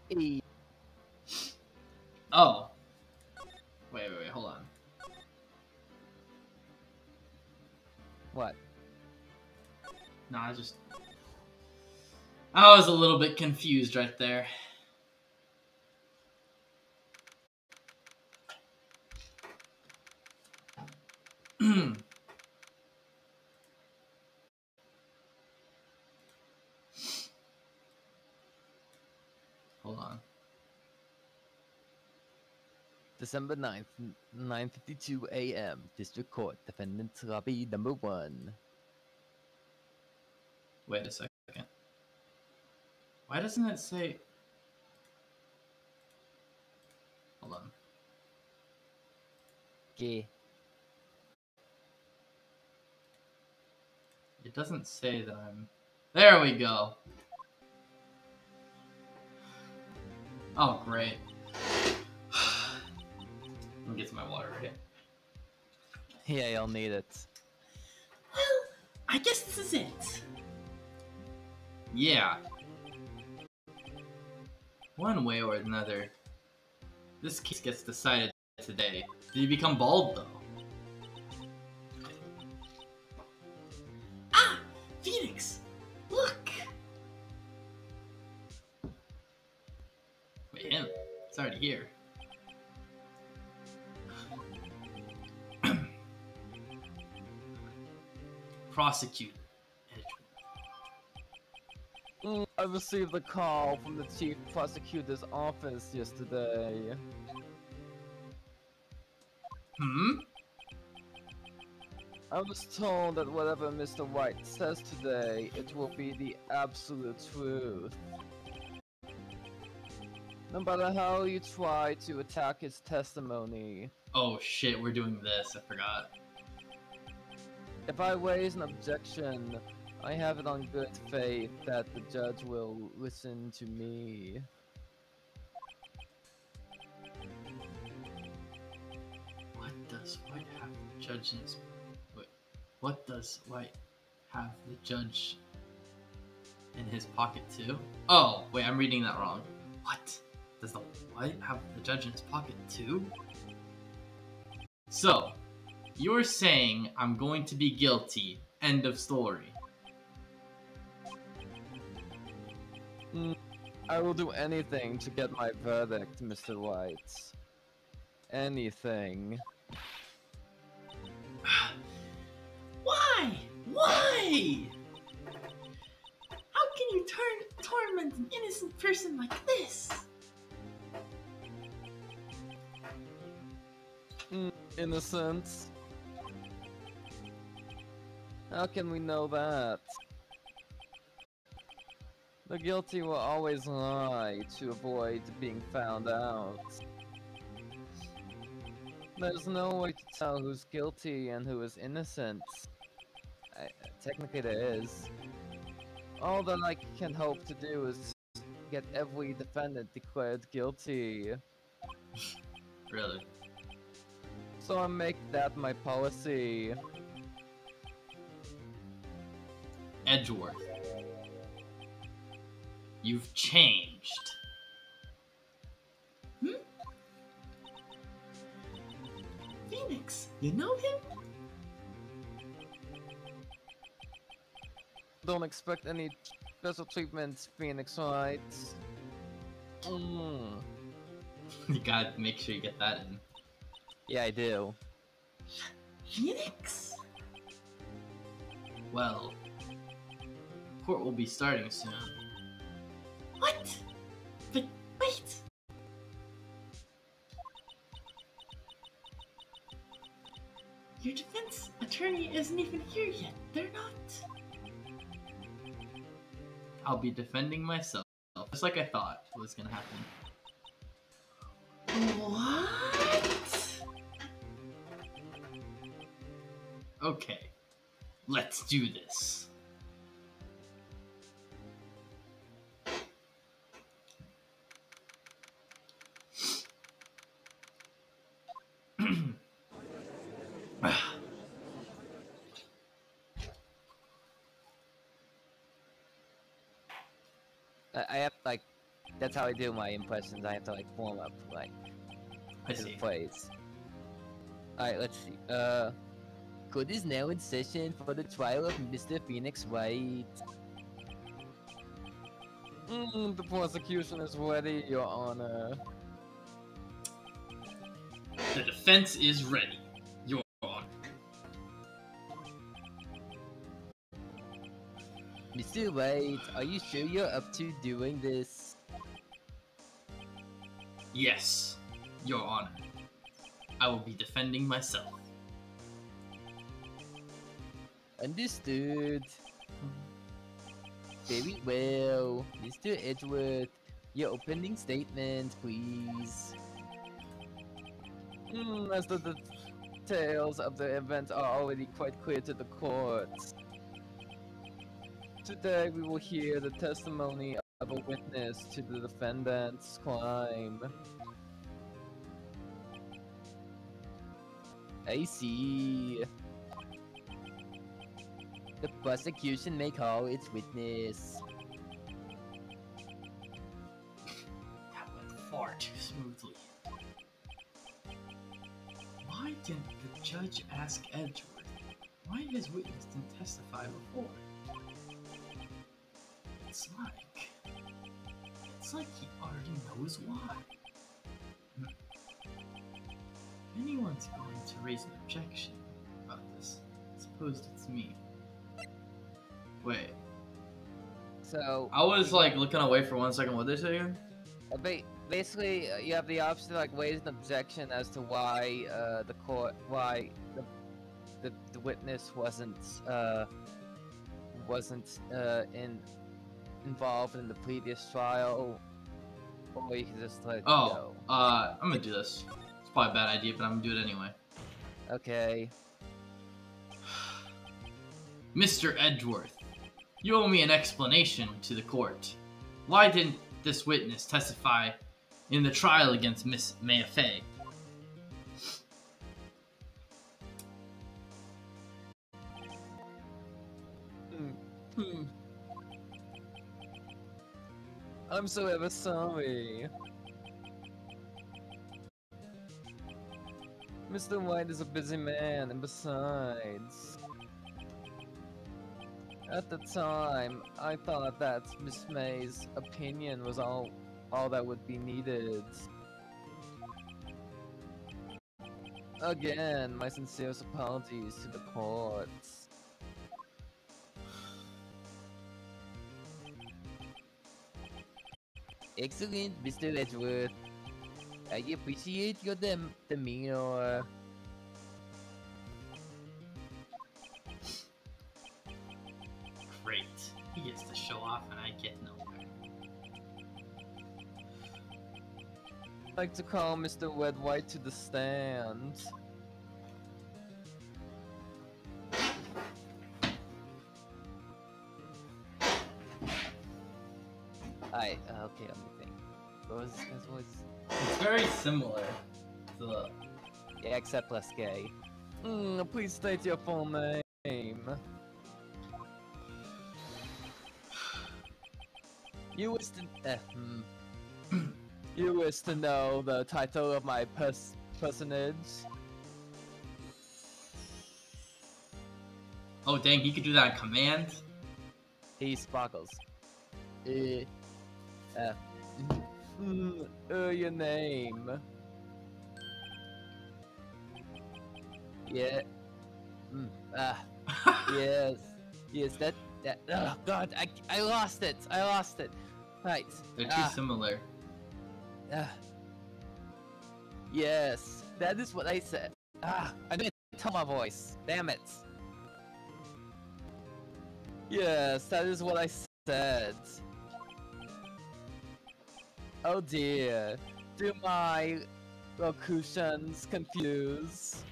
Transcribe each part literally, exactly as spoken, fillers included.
E. Oh. Wait, wait, wait, hold on. What? No, I just... I was a little bit confused right there. Hold on. December ninth, nine fifty-two a m District Court, Defendant Lobby number one. Wait a second. Why doesn't it say... Hold on. Okay. It doesn't say that I'm... There we go. Oh, great. Let me get to my water ready. Yeah, you'll need it. Well, I guess this is it. Yeah. One way or another, this case gets decided today. Did he become bald, though? Ah! Phoenix! Look! Wait, him? It's already here. Prosecute. Mm, I received a call from the Chief Prosecutor's office yesterday. Hmm? I was told that whatever Mister White says today, it will be the absolute truth. No matter how you try to attack his testimony. Oh shit, we're doing this, I forgot. If I raise an objection, I have it on good faith that the judge will listen to me. What does White have the judge in his... Wait, what does White have the judge in his pocket too? Oh, wait, I'm reading that wrong. What? Does the White have the judge in his pocket too? So, you're saying I'm going to be guilty. End of story. Mm, I will do anything to get my verdict, Mister White. Anything. Why? Why? How can you turn torment an innocent person like this? Mm, innocence. How can we know that? The guilty will always lie to avoid being found out. There's no way to tell who's guilty and who is innocent. I, technically there is. All that I can hope to do is get every defendant declared guilty. Really? So I make that my policy. Edgeworth. You've changed. Hmm? Phoenix, you know him? Don't expect any special treatment, Phoenix Wright. Mm. You gotta make sure you get that in. Yeah, I do. Phoenix? Well, court will be starting soon. What? But wait! Your defense attorney isn't even here yet. They're not. I'll be defending myself, just like I thought was gonna happen. What? Okay, let's do this. I, I have like That's how I do my impressions. I have to like form up like I his see. plays. Alright, let's see. Uh, court is now in session for the trial of Mister Phoenix Wright. Mm, the prosecution is ready, Your Honor. The defense is ready, Your Honor. Mister Wright, are you sure you're up to doing this? Yes, Your Honor. I will be defending myself. Understood. Very well. Mister Edgeworth, your opening statement, please. Hmm, as the details of the event are already quite clear to the court. Today we will hear the testimony of a witness to the defendant's crime. I see. The prosecution may call its witness. That went far too smoothly. Why didn't the judge ask Edgeworth why his witness didn't testify before? It's like... It's like he already knows why. Hmm. If anyone's going to raise an objection about this, I suppose it's me. Wait. So I was like looking away for one second. What did they say again? uh, ba basically, uh, you have the option to like raise an objection as to why uh, the court, why the the, the witness wasn't uh, wasn't uh, in involved in the previous trial, or you can just let it Oh, go. uh, I'm gonna do this. It's probably a bad idea, but I'm gonna do it anyway. Okay. Mister Edgeworth, you owe me an explanation to the court. Why didn't this witness testify in the trial against Miss Maya Fey? Hmm. Hmm. I'm so ever sorry. Mister White is a busy man, and besides, at the time, I thought that Miss May's opinion was all, all that would be needed. Again, my sincerest apologies to the court. Excellent, Mister Edgeworth. I appreciate your dem demeanor. Great. He gets to show off and I get nowhere. I'd like to call Mister Red White to the stand. I uh, okay, let me think. What was this guy's voice? It's very similar to the... Yeah, except less gay. Mm, please state your full name. You wish to uh, hmm. You wish to know the title of my pers personage? Oh dang, he could do that on command? He sparkles. Uh, uh, mm, uh, your name. Yeah. Mm, ah. Yes. Yes, that, that, oh god, I, I lost it, I lost it. Right. They're too ah, similar. ah. Yes, that is what I said. Ah, I didn't tell my voice. Damn it. Yes, that is what I said. Oh dear. Do my locutions confuse?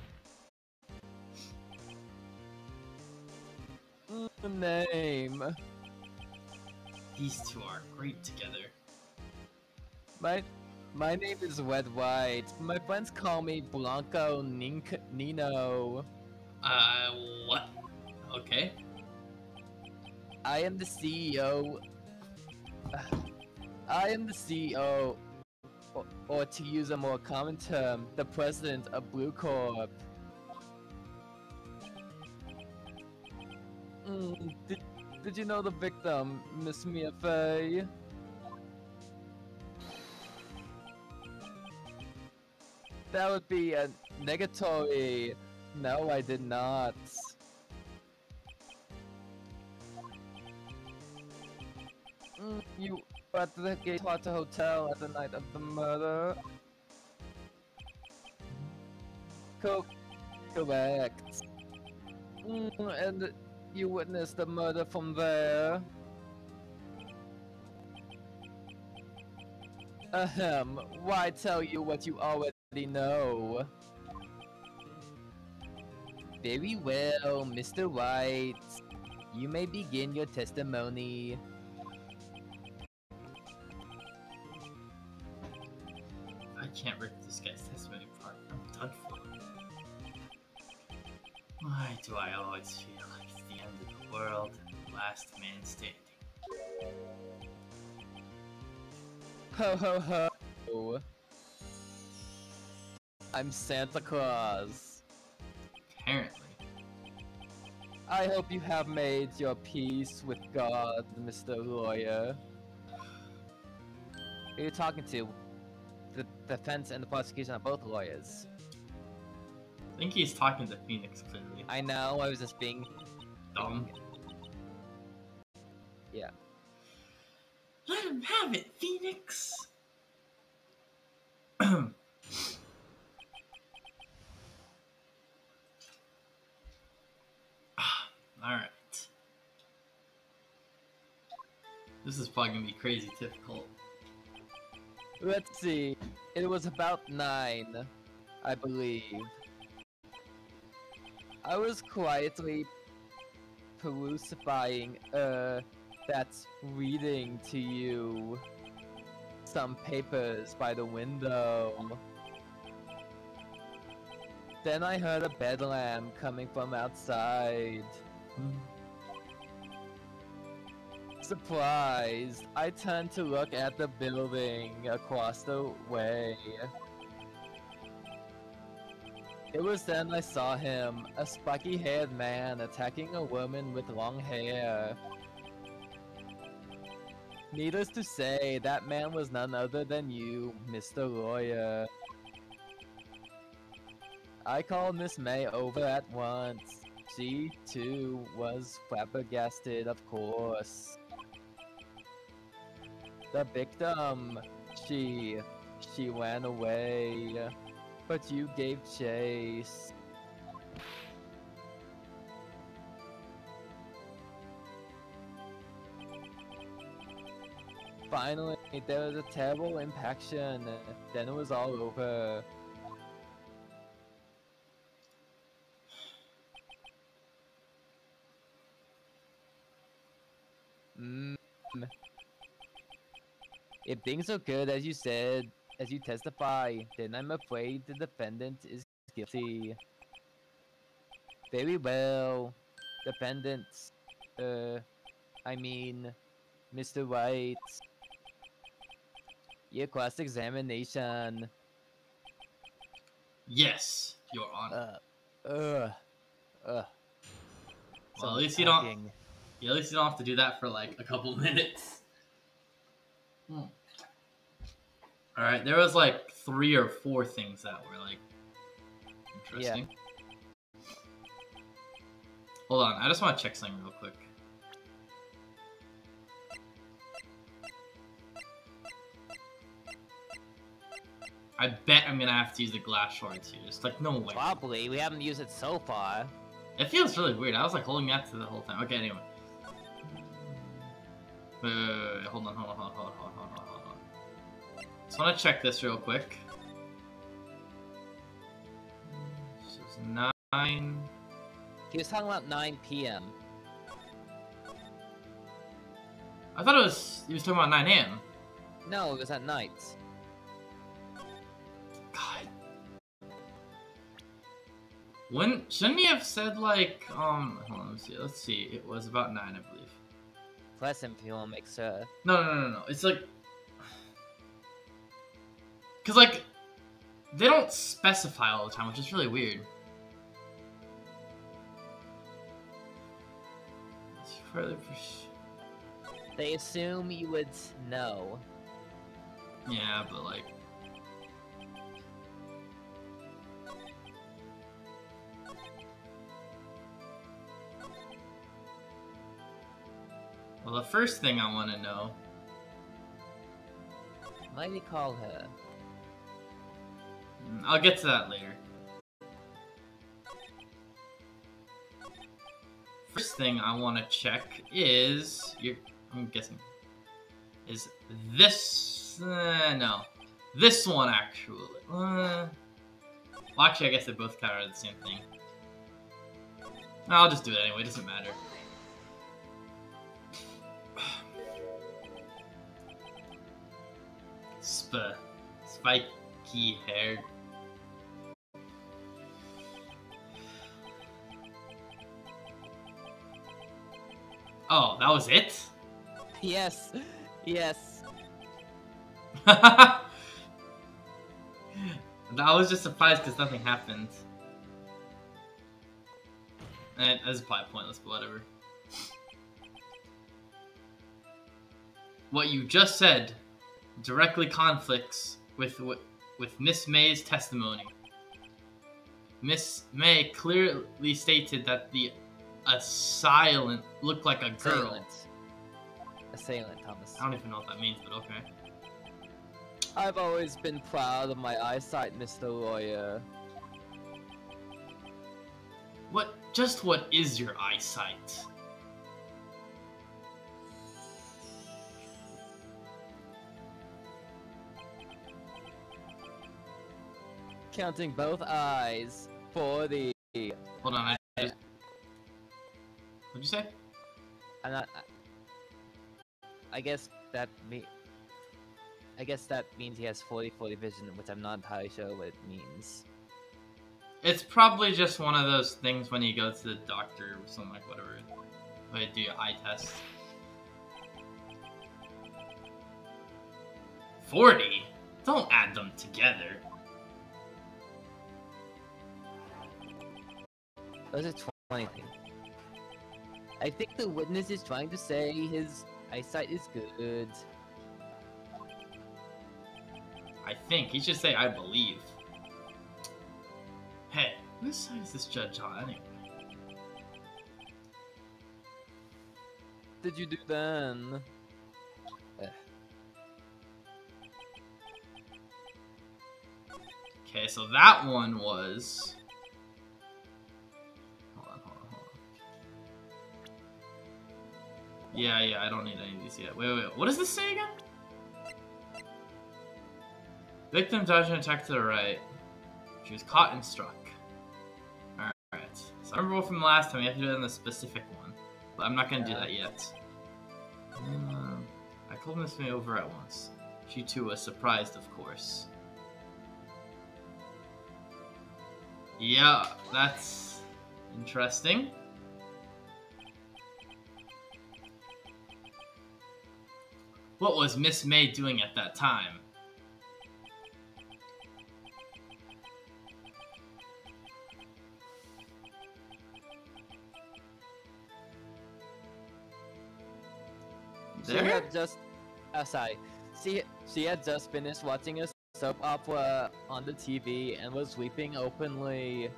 Mm, name. These two are great together. My my name is Red White. My friends call me Blanco Nink Nino. Uh, what? Okay. I am the C E O. I am the C E O, or, or to use a more common term, the president of Blue Corp. Mm, did, did you know the victim, Miss Mia Fey? That would be a negatory. No, I did not. Mm, you were at the Gatewater Hotel at the night of the murder. Co correct. Mm, and you witnessed the murder from there. Ahem, why tell you what you already know? Very well, Mister White. You may begin your testimony. I can't rip this guy's testimony apart. I'm done for. Why do I always feel like it's the end of the world, last man standing? Ho ho ho! I'm Santa Claus. Apparently. I hope you have made your peace with God, Mister Lawyer. Who are you talking to? The defense and the prosecution are both lawyers. I think he's talking to Phoenix, clearly. I know, I was just being... Dumb. Yeah. Let him have it, Phoenix! Alright. This is probably gonna be crazy difficult. Let's see. It was about nine, I believe. I was quietly perusifying, uh, that's reading to you some papers by the window. Then I heard a bedlam coming from outside. Surprised, I turned to look at the building across the way. It was then I saw him, a spiky-haired man attacking a woman with long hair. Needless to say, that man was none other than you, Mister Lawyer. I called Miss May over at once. She, too, was flabbergasted, of course. The victim, she, she ran away, but you gave chase. Finally, there was a terrible impaction, then it was all over. Mm. If things are good as you said, as you testify, then I'm afraid the defendant is guilty. Very well, defendant, uh, I mean, Mister White. Your cross-examination. Yes, Your Honor. Uh, uh, uh. Well, at least you don't. Yeah, at least you don't have to do that for like a couple minutes. Hmm. All right, there was like three or four things that were like interesting. Yeah. Hold on, I just want to check something real quick. I bet I'm gonna have to use the glass shards here. It's like, no way. Probably. We haven't used it so far. It feels really weird. I was like holding that to the whole time. Okay, anyway. Wait, wait, wait, wait. Hold on, hold on, hold on, hold on, hold on, hold on. Just want to check this real quick. This is nine. He was talking about nine P M I thought it was. He was talking about nine A M No, it was at night. God. When shouldn't he have said like um? Hold on, let me see. Let's see. It was about nine, I believe. Plus, if you want to make sure. No, no, no, no, no. It's like. Because, like, they don't specify all the time, which is really weird. Further They assume you would know. Yeah, but, like... Well, the first thing I want to know... Might we call her? I'll get to that later. First thing I want to check is... You're, I'm guessing... Is this... Uh, no. This one, actually. Uh, well, actually, I guess they both kind of are the same thing. No, I'll just do it anyway. It doesn't matter. Sp spiky hair. Oh, that was it? Yes, yes. I was just surprised because nothing happened. And that's probably pointless, but whatever. What you just said directly conflicts with with Miss May's testimony. Miss May clearly stated that the assailant looked like a girl. Assailant. Assailant, Thomas. I don't even know what that means, but okay. I've always been proud of my eyesight, Mister Lawyer. What? Just what is your eyesight? Counting both eyes for the. Hold on, I. What'd you say? I'm not. I guess that me. I guess that means he has forty forty vision, which I'm not entirely sure what it means. It's probably just one of those things when you go to the doctor or something like whatever. When you do your eye test. forty? Don't add them together. Those are twenty. I think the witness is trying to say his eyesight is good. I think. He should say, I believe. Hey, whose side is this judge on anyway? Did you do then? Ugh. Okay, so that one was... Hold on, hold on, hold on. Yeah, yeah, I don't need any of these yet. Wait, wait, wait. What does this say again? Victim dodged an attack to the right. She was caught and struck. Alright. So I remember from the last time, we have to do it in the specific one. But I'm not going to do that yet. Um, I called Miss May over at once. She too was surprised, of course. Yeah, that's interesting. What was Miss May doing at that time? She had just, oh sorry, she, she had just finished watching a soap opera on the T V and was weeping openly.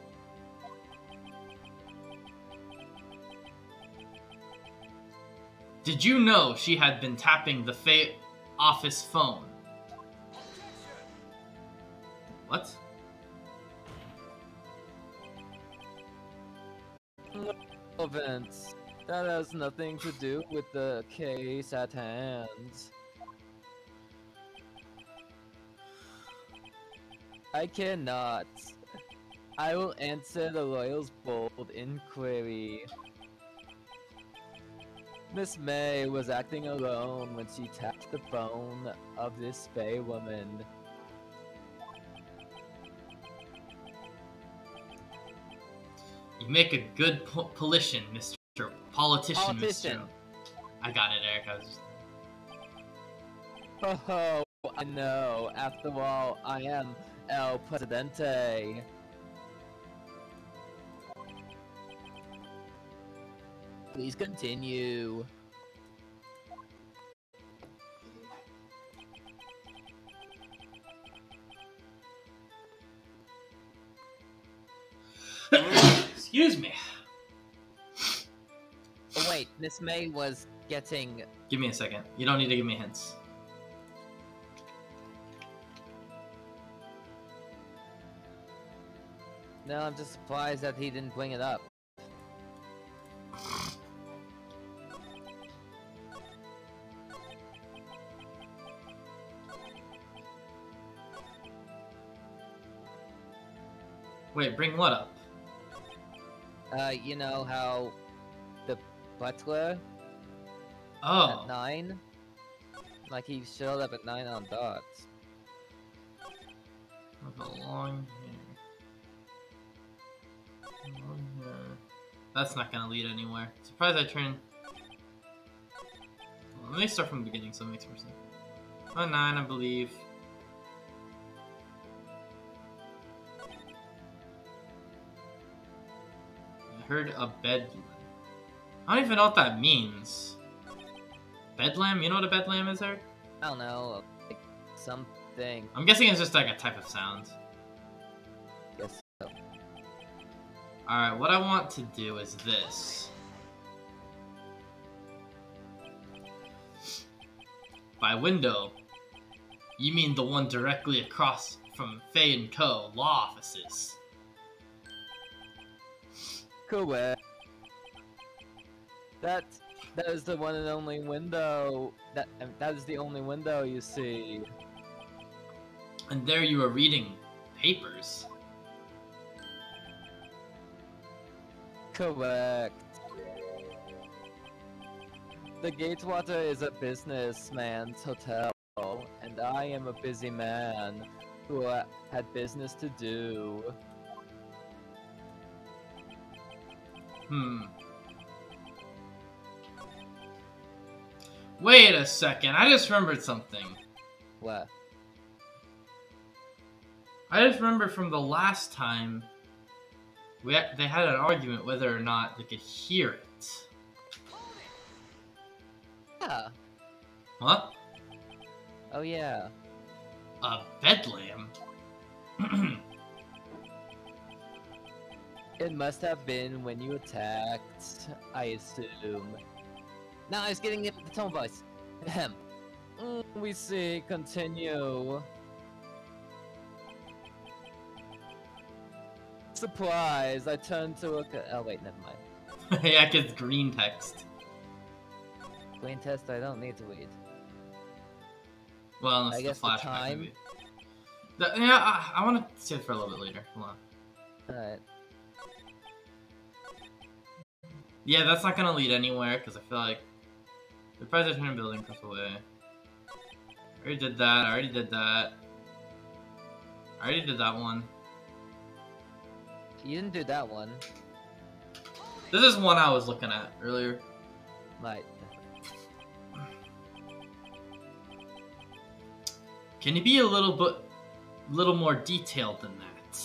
Did you know she had been tapping the Fae office phone? What? Events. That has nothing to do with the case at hand. I cannot. I will answer the lawyer's bold inquiry. Miss May was acting alone when she tapped the phone of this Fae woman. You make a good po politician, Mister Politician, Politician. Mister I got it, Eric. I was just... Oh, I know. After all, I am El Presidente. Please continue. Excuse me. Oh wait, Miss May was getting... Give me a second. You don't need to give me hints. No, I'm just surprised that he didn't bring it up. Wait, bring what up? Uh, you know how the butler Oh. at nine? Like he showed up at nine on dots. With a long hair. Long hair. That's not gonna lead anywhere. Surprised I turned. Well, let me start from the beginning so it makes more sense. Oh, nine, I believe. I heard a bedlam. I don't even know what that means. Bedlam? You know what a bedlam is, Eric? I don't know, like something. I'm guessing it's just like a type of sound. Guess so. Alright, what I want to do is this. By window, you mean the one directly across from Faye and Co. law offices. Correct. That that is the one and only window. That that is the only window you see. And there you are reading papers. Correct. The Gatewater is a businessman's hotel, and I am a busy man who uh, had business to do. Hmm. Wait a second, I just remembered something. What? I just remembered from the last time we had, they had an argument whether or not they could hear it. Yeah. What? Oh yeah. A bedlam? It must have been when you attacked, I assume. Now I was getting it the tone voice. Ahem. Mm, we see. Continue. Surprise! I turned to look at. Oh wait, never mind. Yeah, cause green text. Green test. I don't need to read. Well, unless I the guess the flashback time- maybe. The, yeah, I, I want to save it for a little bit later. Hold on. Alright. Yeah, that's not gonna lead anywhere because I feel like the president building across the way. I already did that. I already did that. I already did that one. You didn't do that one. This is one I was looking at earlier. Right. Can you be a little bit, little more detailed than that?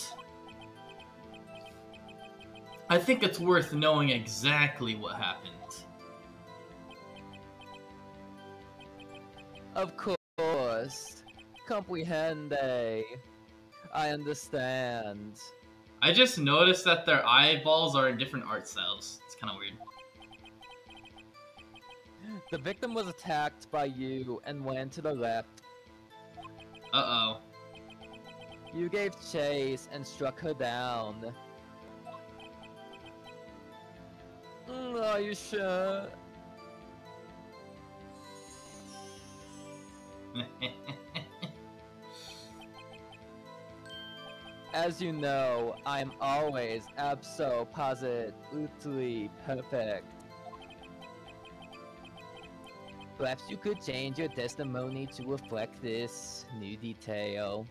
I think it's worth knowing exactly what happened. Of course. Comprehende. I understand. I just noticed that their eyeballs are in different art styles. It's kind of weird. The victim was attacked by you and went to the left. Uh-oh. You gave chase and struck her down. Mm, are you sure? As you know, I'm always abso-positively perfect. Perhaps you could change your testimony to reflect this new detail.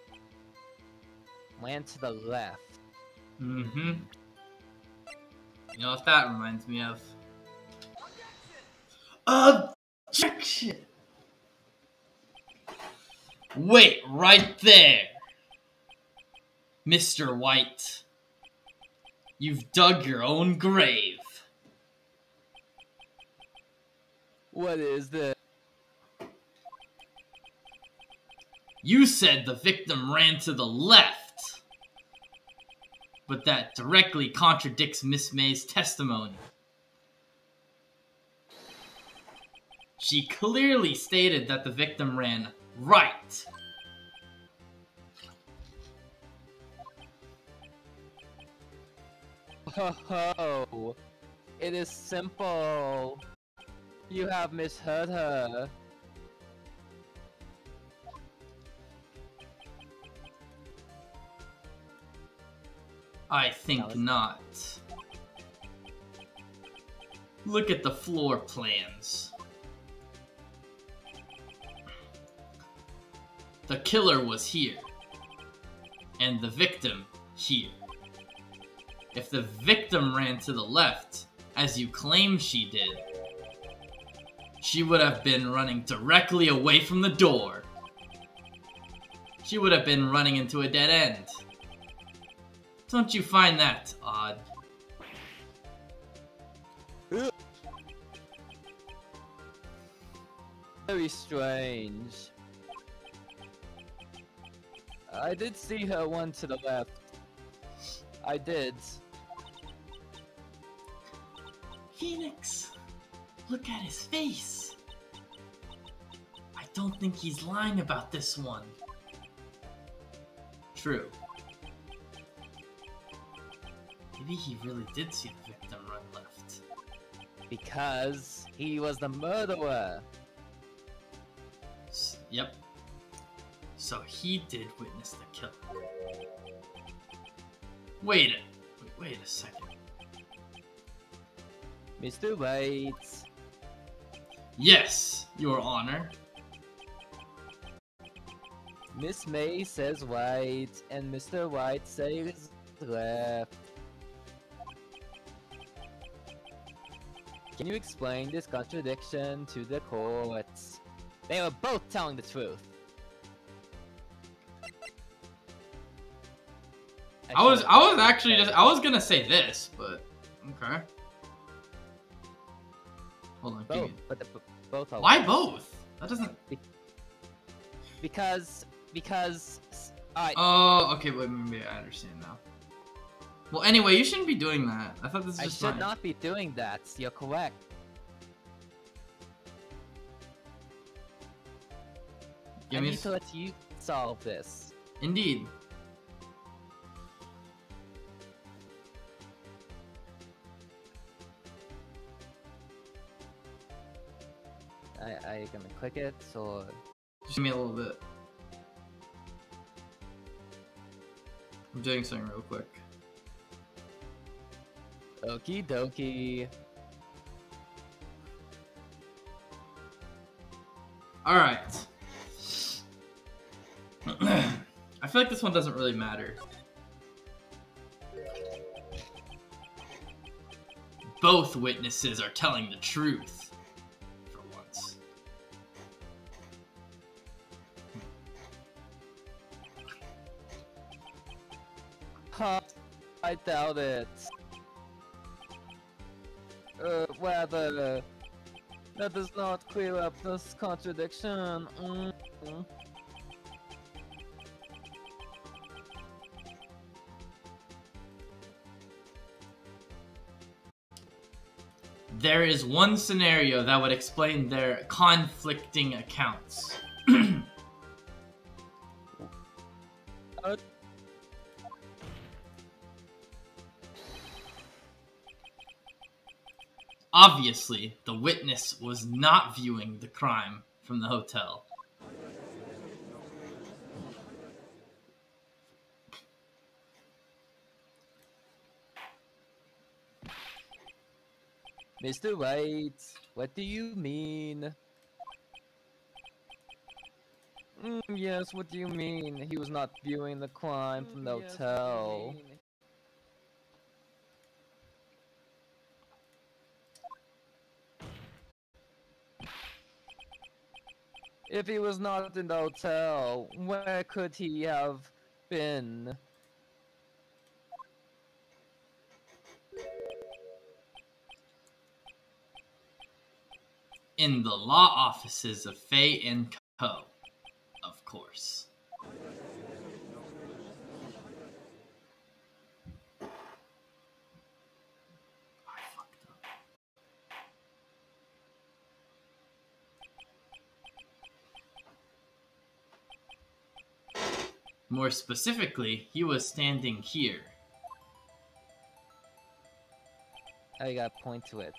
Went to the left. Mm-hmm. You know what that reminds me of? Objection! Wait right there! Mister White. You've dug your own grave. What is this? You said the victim ran to the left. But that directly contradicts Miss May's testimony. She clearly stated that the victim ran right. Oh, it is simple. You have misheard her. I think was... not. Look at the floor plans. The killer was here. And the victim here. If the victim ran to the left, as you claim she did, she would have been running directly away from the door. She would have been running into a dead end. Don't you find that odd? Very strange. I did see her one to the left. I did. Phoenix, look at his face. I don't think he's lying about this one. True. Maybe he really did see the victim run left. Because he was the murderer. S yep. So he did witness the kill. Wait a wait, wait a second. Mister White. Yes, Your Honor. Miss May says white, and Mister White says left. Can you explain this contradiction to the courts? They were both telling the truth. I was I was actually just I was gonna say this, but okay. Hold on. Both, but the, both are Why white. both? That doesn't. Be because because I. Oh, okay. Wait, maybe I understand now. Well, anyway, you shouldn't be doing that. I thought this was I just should fine. not be doing that. You're correct. Give I me need s- to let you solve this. Indeed. I I gonna click it or Just give me a little bit. I'm doing something real quick. okie dokie. All right. I feel like this one doesn't really matter. Both witnesses are telling the truth. For once. Huh, I doubt it. Uh, whether that does not clear up this contradiction. Mm -hmm. There is one scenario that would explain their conflicting accounts. uh, Obviously, the witness was not viewing the crime from the hotel. Mister White, what do you mean? Mm, yes, what do you mean? He was not viewing the crime from the Mm, yes, hotel. what do you mean? If he was not in the hotel, where could he have been? In the law offices of Fay and Co. Of course. I fucked up. More specifically, he was standing here. I gotta point to it.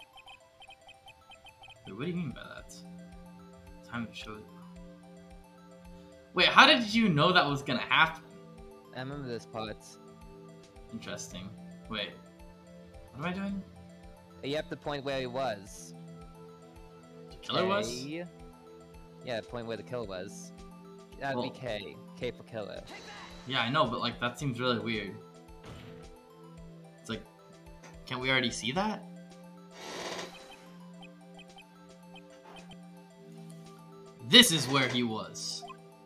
Wait, what do you mean by that? Time to show it. Wait, how did you know that was gonna happen? I remember this part. Interesting. Wait. What am I doing? You have to point where he was. The killer was? K. Yeah, point where the killer was. That'd Well- be K. K for killer. Yeah, I know, but like that seems really weird. It's like, can't we already see that? This is where he was.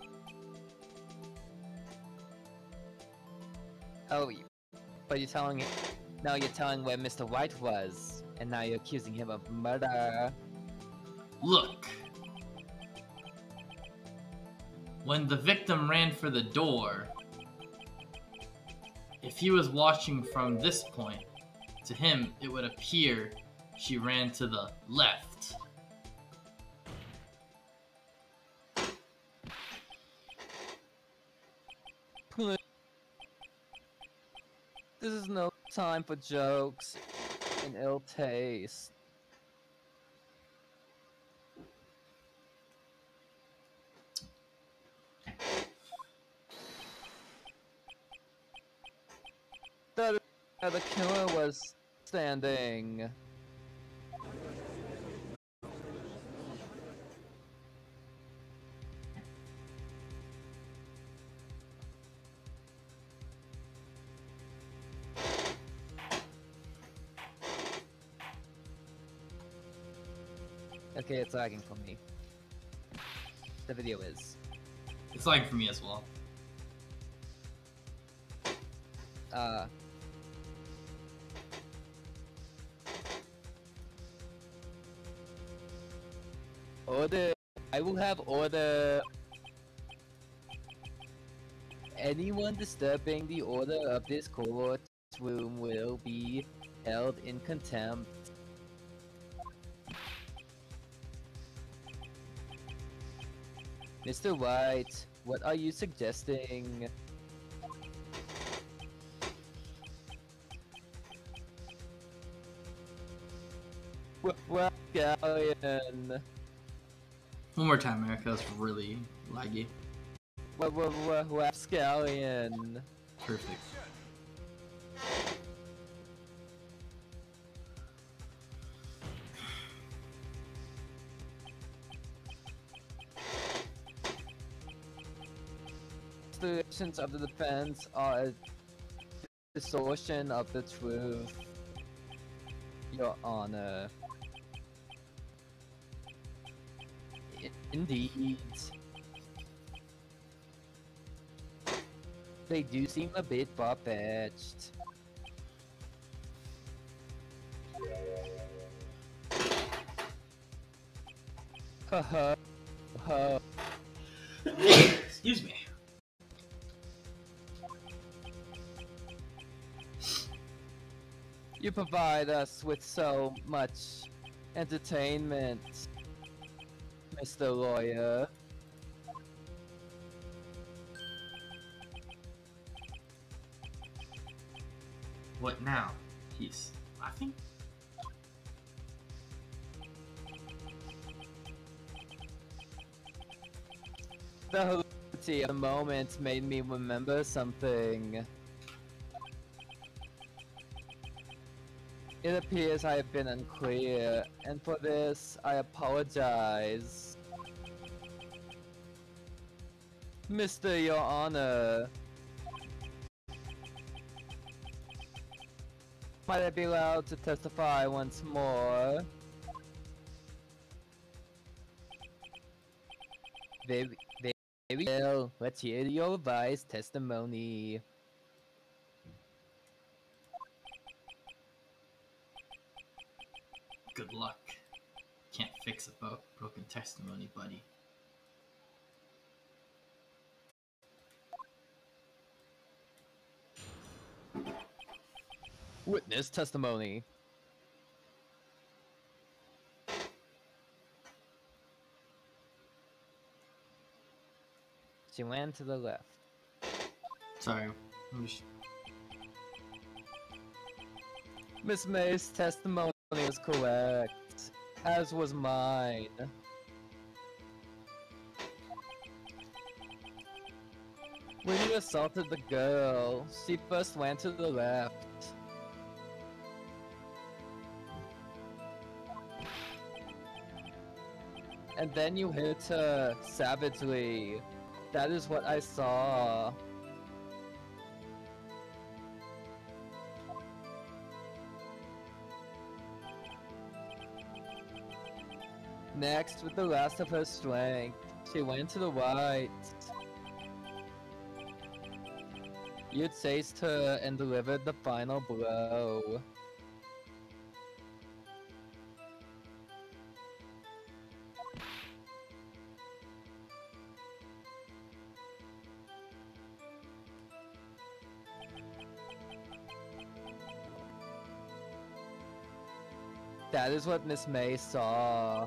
Oh, but you're telling it. Now you're telling where Mister White was, and now you're accusing him of murder. Look. When the victim ran for the door, if he was watching from this point, to him it would appear she ran to the left. This is no time for jokes and ill taste. That is where the killer was standing. Okay, it's lagging for me. The video is. It's like for me as well. Uh. Order. I will have order. Anyone disturbing the order of this court room will be held in contempt. Mister White, what are you suggesting? Well, Galleon. One more time, America. That's really laggy. Rapscallion. Perfect. The actions of the defense are a distortion of the truth, Your Honor. I- Indeed. They do seem a bit far-fetched. Haha. Ha. Excuse me. You provide us with so much entertainment, Mister Lawyer. What now? He's laughing? The hilarity of the moment made me remember something. It appears I have been unclear, and for this, I apologize. Mister Your Honor, might I be allowed to testify once more? Very, very, very well. Let's hear your revised testimony. Good luck. Can't fix a bro broken testimony, buddy. Witness testimony. She went to the left. Sorry. I'm just... Miss May's testimony was correct, as was mine. When you assaulted the girl, she first went to the left. And then you hit her savagely. That is what I saw. Next, with the last of her strength, she went to the right. You chased her and delivered the final blow. That is what Miss May saw.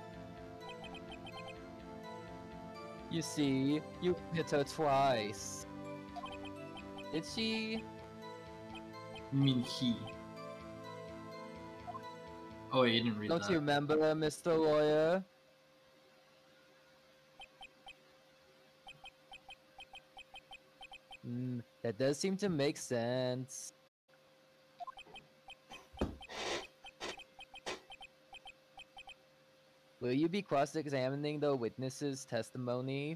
You see, you hit her twice. Did she? I mean he. Oh, you didn't read Don't that. you remember, Mister Lawyer? Hmm, that does seem to make sense. Will you be cross-examining the witness's testimony?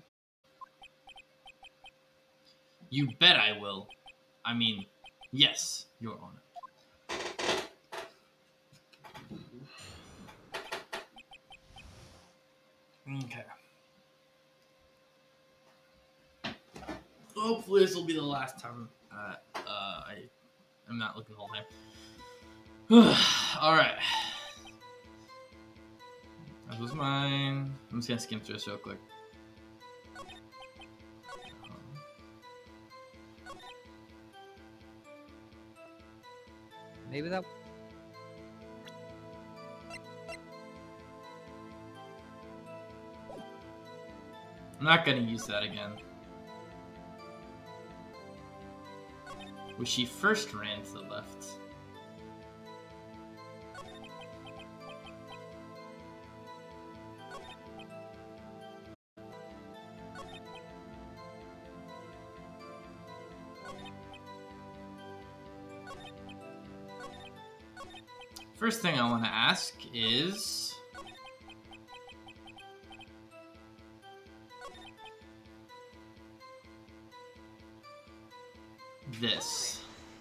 You bet I will. I mean, yes, Your Honor. Okay. Hopefully this will be the last time uh, uh, I am not looking the whole time. Alright. That was mine. I'm just gonna skim through this real quick. Maybe that... I'm not gonna use that again. When she first ran to the left. First thing I want to ask is... this.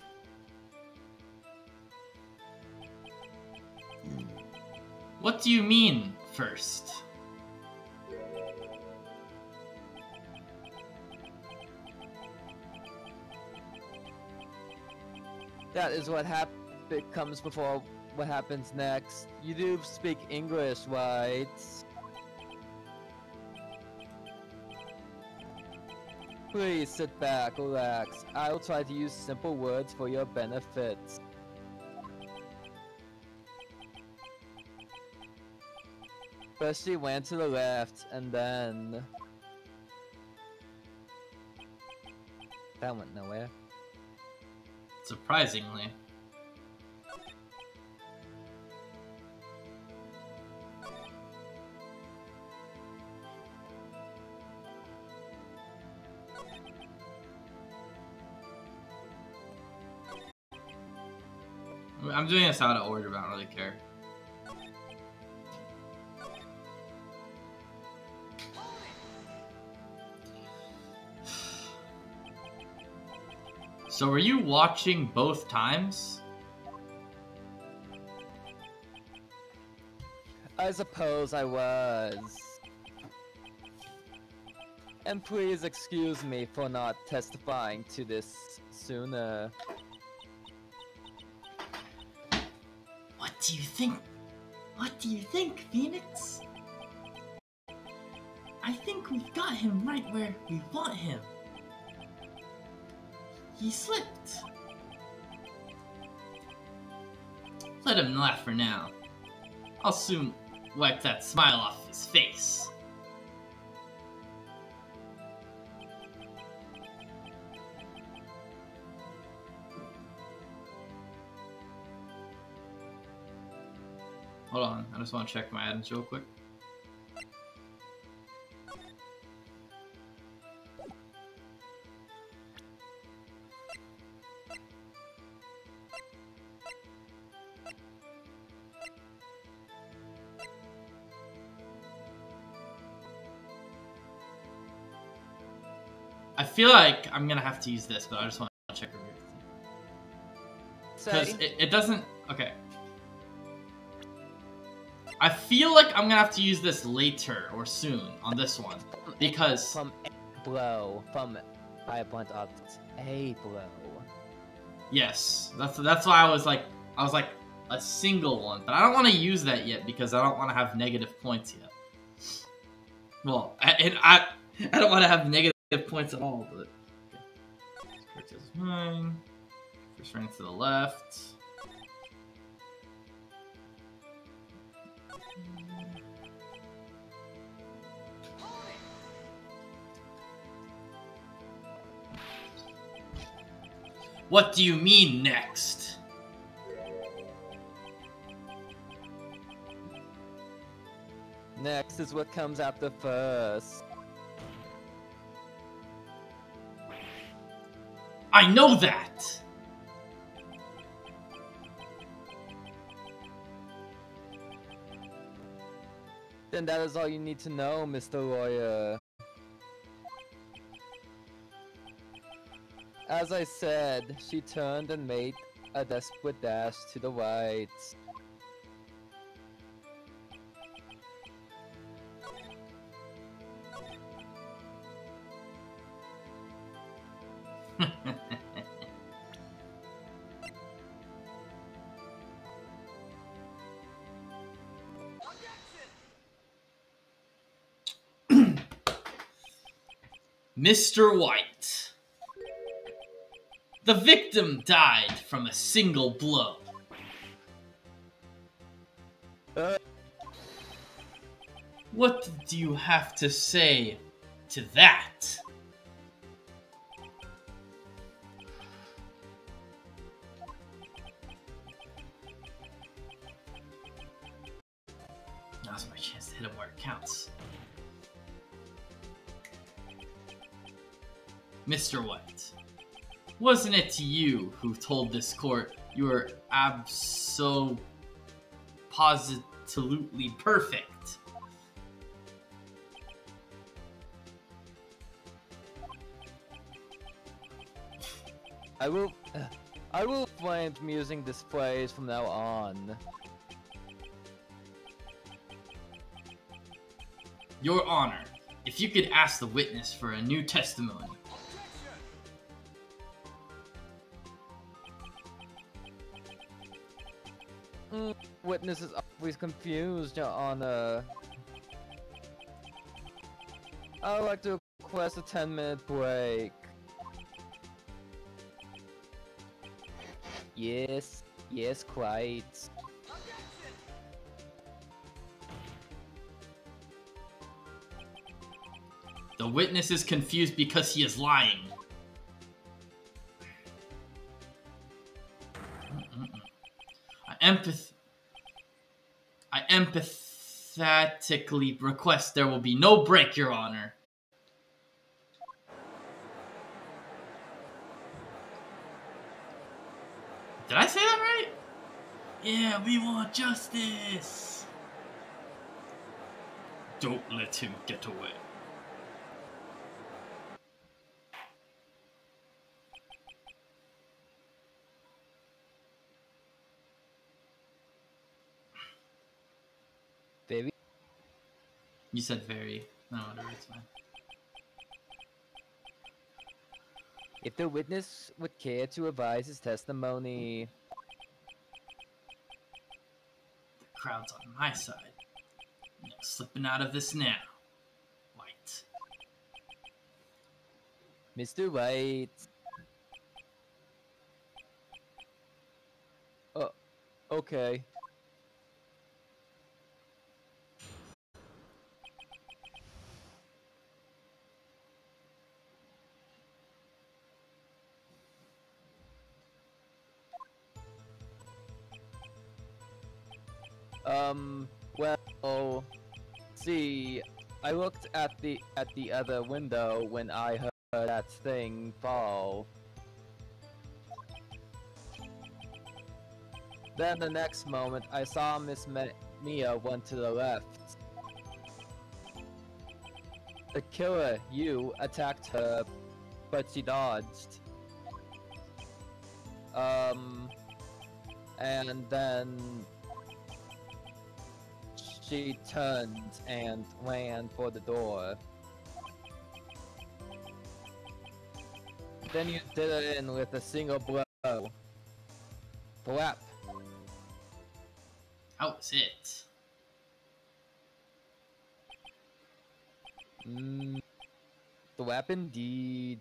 What do you mean, first? That is what hap- it comes before what happens next. You do speak English, right? Please sit back, relax. I'll try to use simple words for your benefit. First she went to the left, and then... that went nowhere. Surprisingly. I'm doing this out of order, but I don't really care. So were you watching both times? I suppose I was. And please excuse me for not testifying to this sooner. What do you think? What do you think, Phoenix? I think we've got him right where we want him. He slipped. Let him laugh for now. I'll soon wipe that smile off his face. Hold on, I just want to check my items real quick. I feel like I'm gonna have to use this, but I just want to check everything. Because it, it doesn't... Okay. I feel like I'm gonna have to use this later or soon on this one. Because... From a blow. From Fire Blunt Optics. A blow. Yes. That's, that's why I was like... I was like, a single one. But I don't want to use that yet because I don't want to have negative points yet. Well, I, and I, I don't want to have negative points at all, but okay. This is mine. First rank to the left. What do you mean next? Next is what comes after first. I know that! Then that is all you need to know, Mister Lawyer. As I said, she turned and made a desperate dash to the right. Mister White. The victim died from a single blow. Uh. What do you have to say to that? Now's my chance to hit him where it counts. Mister White, wasn't it you who told this court you were abso positively perfect? I will... Uh, I will refrain from using this phrase from now on. Your Honor, if you could ask the witness for a new testimony. Mm, witness is always confused, Your Honor. I would like to request a ten minute break. Yes, yes, quite. The witness is confused because he is lying. I empath I emphatically request there will be no break, Your Honor. Did I say that right? Yeah, we want justice. Don't let him get away. Baby? You said very. No, whatever, it's fine. If the witness would care to revise his testimony. The crowd's on my side. No slipping out of this now. White. Mister White. Oh, okay. Um, well, see, I looked at the at the other window when I heard that thing fall. Then the next moment, I saw Miss Ma Mia went to the left. The killer, you, attacked her, but she dodged. Um, and then she turned and ran for the door. Then you did it in with a single blow. Blap. That was it. Mm, Blap indeed.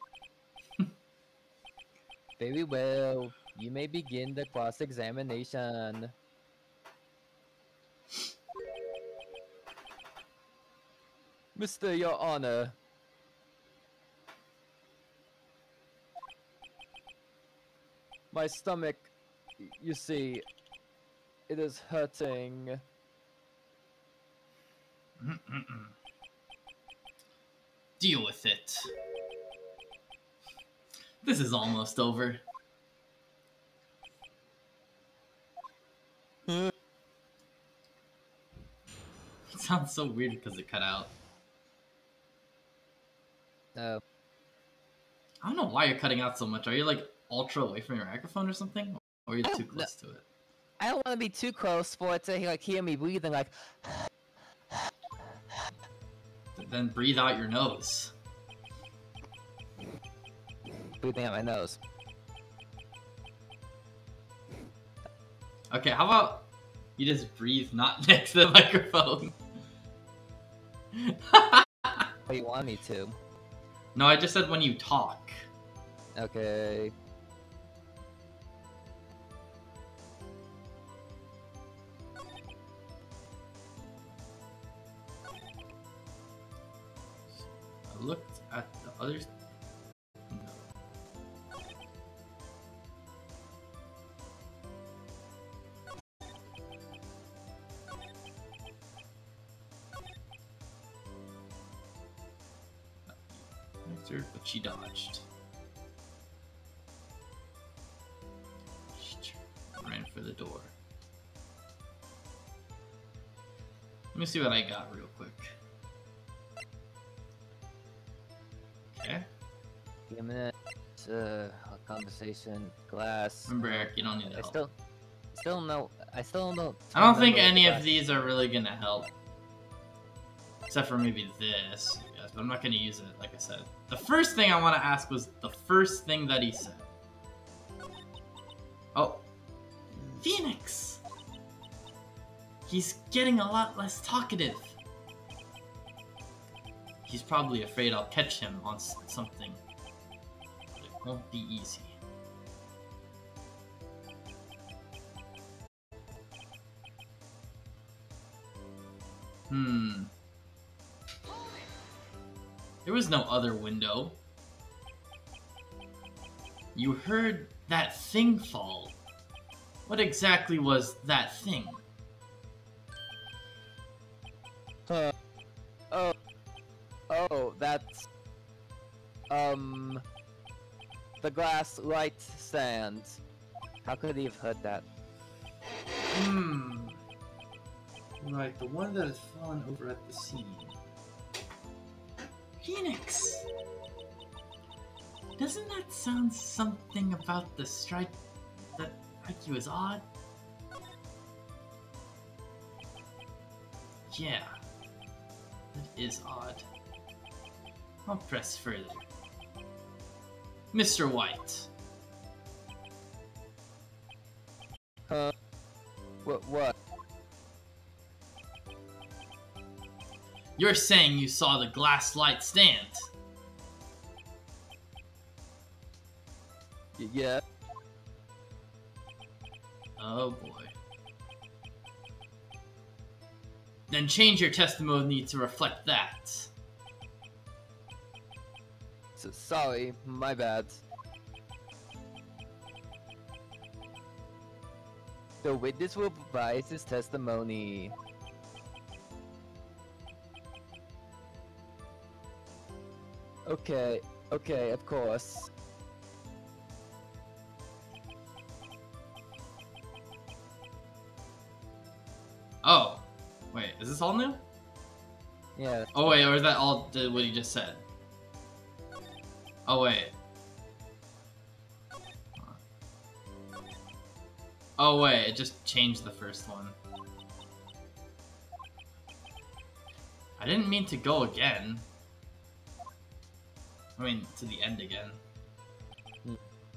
Very well. You may begin the cross-examination. Mister Your Honor. My stomach, you see, it is hurting. Deal with it. This is almost over. It sounds so weird because it cut out. Uh, I don't know why you're cutting out so much. Are you like ultra away from your microphone or something? Or are you too close to it? I don't want to be too close for it to like hear me breathing like. Then breathe out your nose. Breathing out my nose. Okay, how about you just breathe not next to the microphone? What you want me to? No, I just said when you talk. Okay. I looked at the others. No. Answered, but she dodged. She ran for the door. Let me see what I got real quick. Okay. Give a minute. Uh, a conversation. Glass. Remember, Eric, you don't need I help. still, still know. I still don't. I don't think remember any the of glass. these are really gonna help. Except for maybe this, yes, but I'm not gonna use it, like I said. The first thing I want to ask was the first thing that he said. Oh. Phoenix! He's getting a lot less talkative. He's probably afraid I'll catch him on s something. But it won't be easy. Hmm. There was no other window. You heard that thing fall. What exactly was that thing? Uh, oh, oh, that's um the glass light stand. How could he have heard that? Hmm. Right, the one that has fallen over at the scene. Phoenix! Doesn't that sound something about the strike that strike you as odd? Yeah, that is odd. I'll press further. Mister White. Huh? What? What? You're saying you saw the glass light stand. Y yeah. Oh boy. Then change your testimony to reflect that. S sorry, my bad. The witness will provide his testimony. Okay, okay, of course. Oh. Wait, is this all new? Yeah. Oh wait, or is that all the, what he just said? Oh wait. Oh wait, it just changed the first one. I didn't mean to go again. I mean, to the end again. Hmm.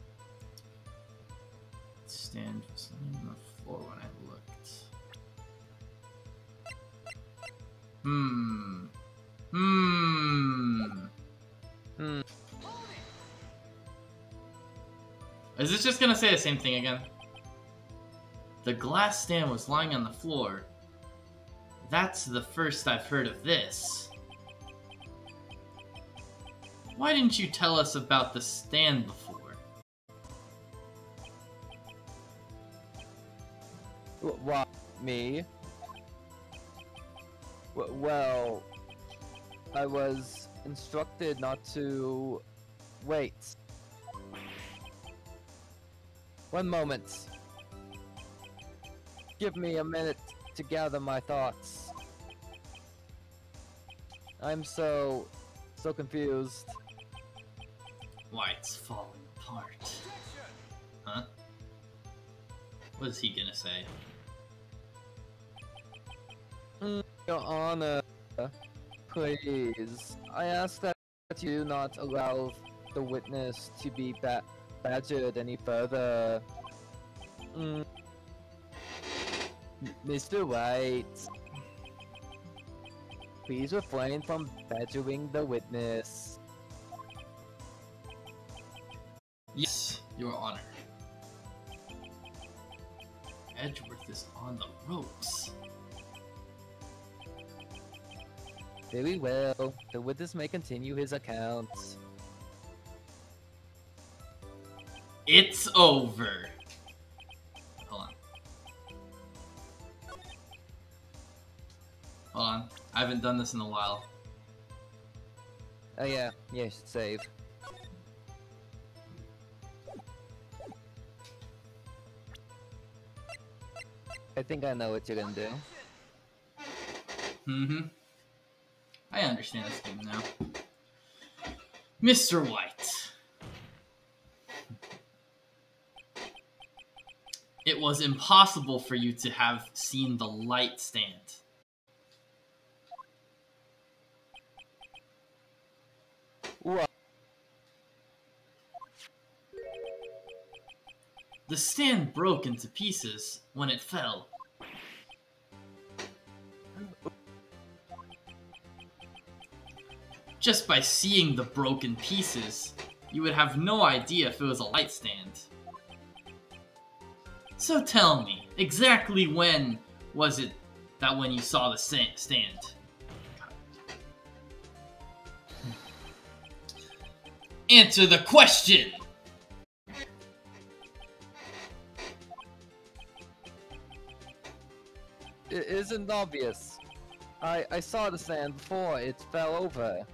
Stand was on the floor when I looked. Hmm. Hmm. Hmm. Is this just gonna say the same thing again? The glass stand was lying on the floor. That's the first I've heard of this. Why didn't you tell us about the stand before? What? Me? W well, I was instructed not to wait. One moment. Give me a minute to gather my thoughts. I'm so, so confused. White's falling apart. Huh? What is he gonna say? Mm, Your Honor, please. I ask that you not allow the witness to be ba badgered any further. Mm. Mister White, please refrain from badgering the witness. Yes, Your Honor. Edgeworth is on the ropes. Very well. The witness may continue his account. It's over. Hold on. Hold on. I haven't done this in a while. Oh yeah, yeah, you should save. I think I know what you're gonna do. Mm-hmm. I understand this game now. Mister White. It was impossible for you to have seen the light stand. What? The stand broke into pieces when it fell. Just by seeing the broken pieces, you would have no idea if it was a light stand. So tell me, exactly when was it that when you saw the stand? Answer the question! It isn't obvious. I I saw the sand before it fell over.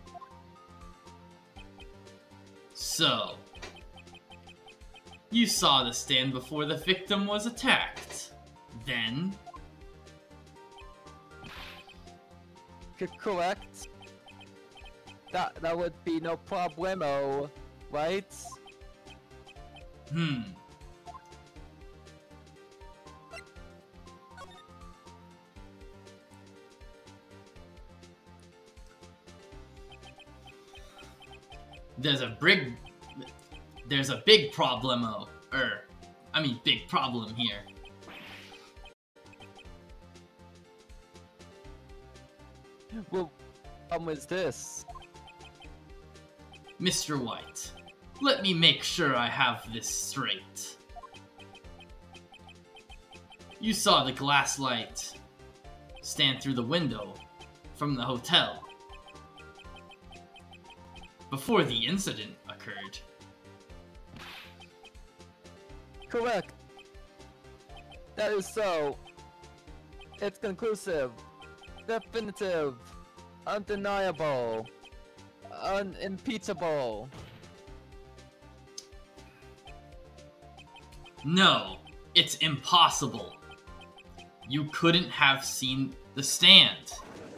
So, you saw the stand before the victim was attacked. Then, C correct? That that would be no problemo, right? hmm. There's a big, there's a big problemo. Er, I mean, big problem here. Well, what was this? Mister White, let me make sure I have this straight. You saw the glass light stand through the window from the hotel before the incident occurred. Correct. That is so. It's conclusive, definitive, undeniable, unimpeachable. No, it's impossible. You couldn't have seen the stand.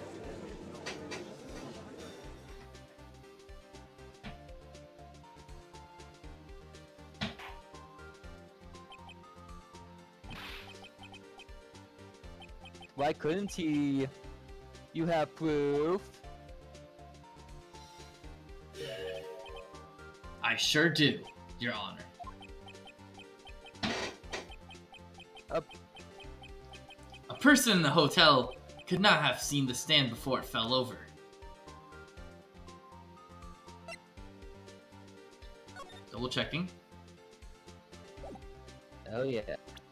Why couldn't he? You have proof? I sure do, Your Honor. Uh, A person in the hotel could not have seen the stand before it fell over. Double checking. oh yeah.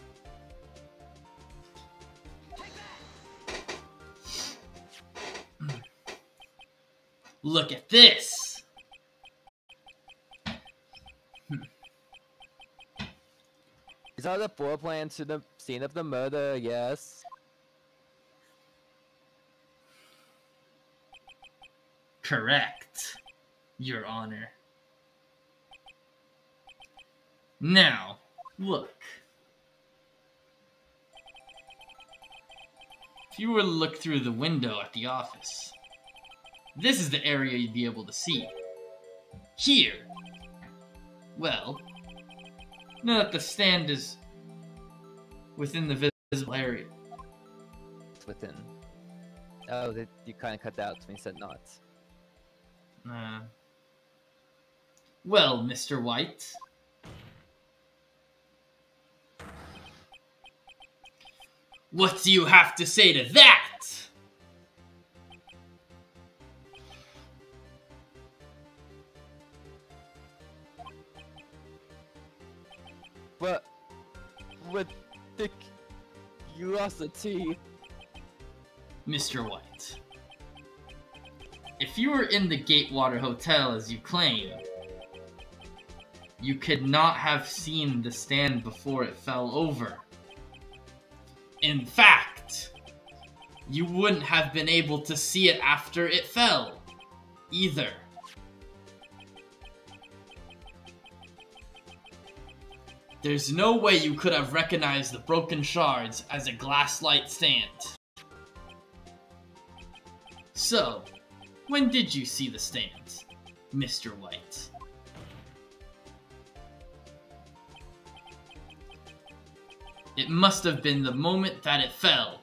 Look at this! Is that the floor plan to the scene of the murder? Yes. Correct, Your Honor. Now, look. If you were to look through the window at the office, this is the area you'd be able to see. Here. Well, now that the stand is within the visible area. It's within. Oh, that you kind of cut out when you said not. Uh, well, Mister White. What do you have to say to that? But ridiculosity. Mister White. If you were in the Gatewater Hotel as you claim, you could not have seen the stand before it fell over. In fact, you wouldn't have been able to see it after it fell, either. There's no way you could have recognized the broken shards as a glass light stand. So, when did you see the stand, Mister White? It must have been the moment that it fell.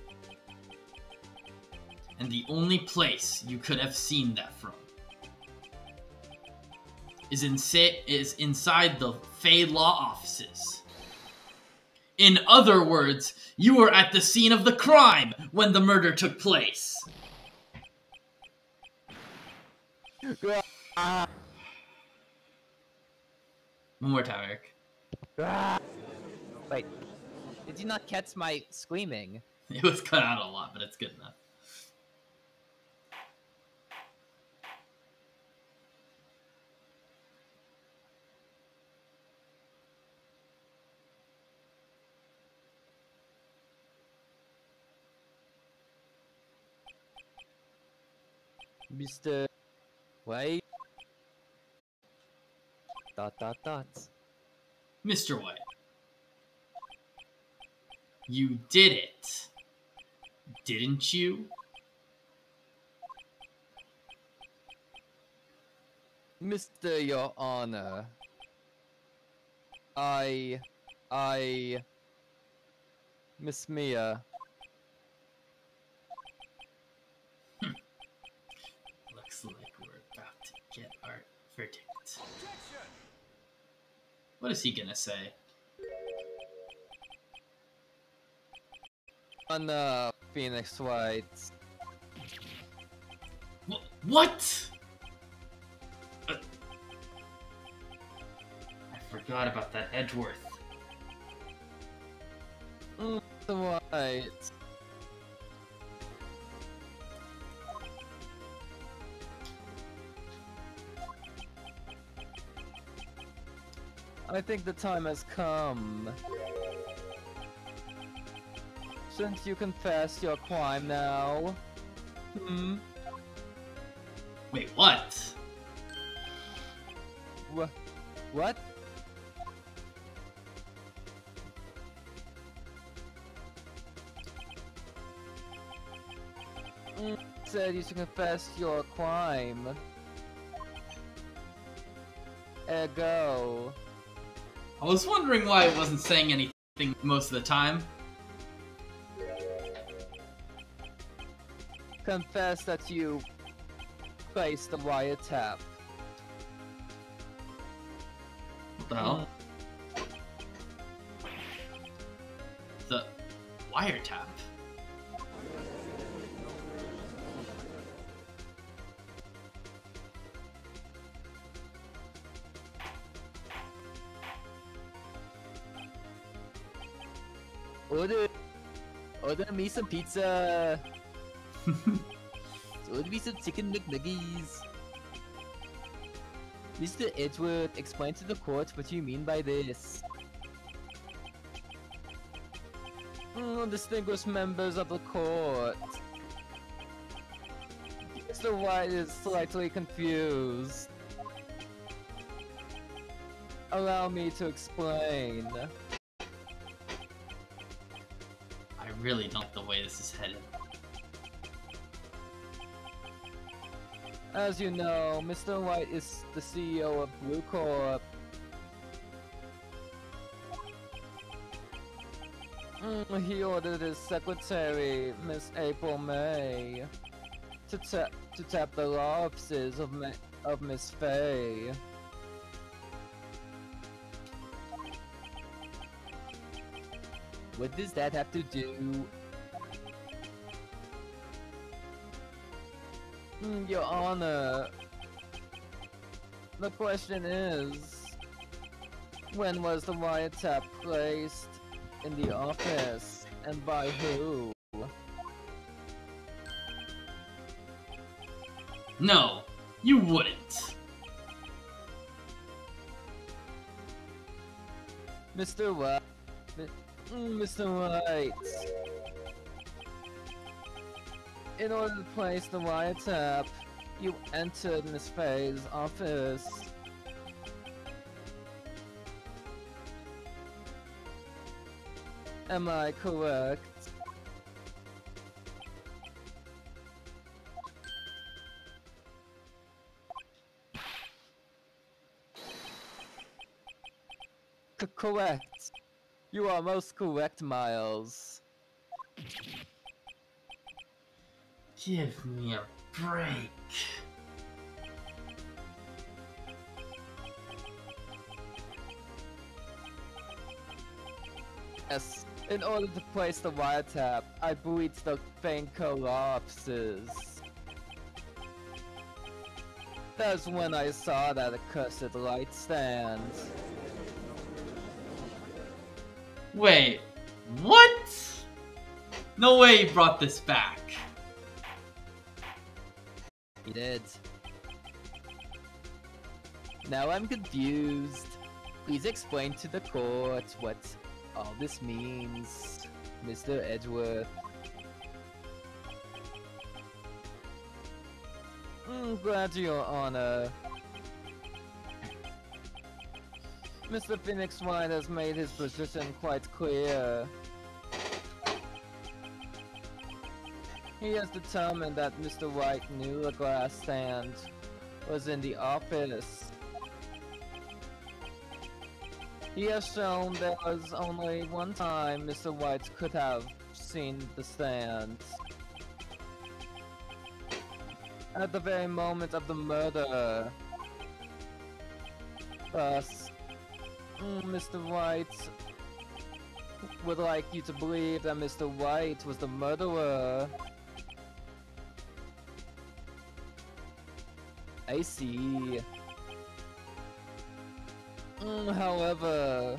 And the only place you could have seen that from is, insa- is inside the Fey Law offices. In other words, you were at the scene of the crime when the murder took place. Ah. One more time, Eric. Ah. Wait, did you not catch my screaming? It was cut out a lot, but it's good enough. Mister White? Dot dot dot. Mister White. You did it, didn't you? Mister Your Honor. I... I... Miss Mia. Looks like we're about to get our verdict. What is he gonna say? On uh, Phoenix White. Wh what? Uh, I forgot about that Edgeworth. Mm, the White. I think the time has come. Since you confess your crime now. Hmm? Wait, what? Wh what? Mm, said you should confess your crime. Ergo. I was wondering why it wasn't saying anything most of the time. Confess that you placed the wiretap. What the hell? The wiretap? Order, order me some pizza. Order me some chicken McNuggies. Mister Edgeworth, explain to the court what you mean by this. Mm, distinguished members of the court. Mister White is slightly confused. Allow me to explain. I really don't the way this is headed. As you know, Mister White is the C E O of Blue Corp. Mm, he ordered his secretary, Miss April May, to tap to tap the law offices of Ma of Miss Faye. What does that have to do? Mm, Your Honor, the question is, when was the wiretap placed in the office, and by who? No, you wouldn't. Mister White, Mister White. In order to place the wiretap, you entered Miss Faye's office. Am I correct? C correct. You are most correct, Miles. Give me a break. Yes, in order to place the wiretap, I breached the Fanco law offices. That's when I saw that accursed light stand. Wait, what? No way he brought this back. He did. Now I'm confused. Please explain to the court what all this means, Mister Edgeworth. Mm, glad Your Honor. Mister Phoenix White has made his position quite clear. He has determined that Mister White knew the glass stand was in the office. He has shown there was only one time Mister White could have seen the stand. At the very moment of the murder. Thus, Mm, Mister White would like you to believe that Mister White was the murderer. I see. Mm, however,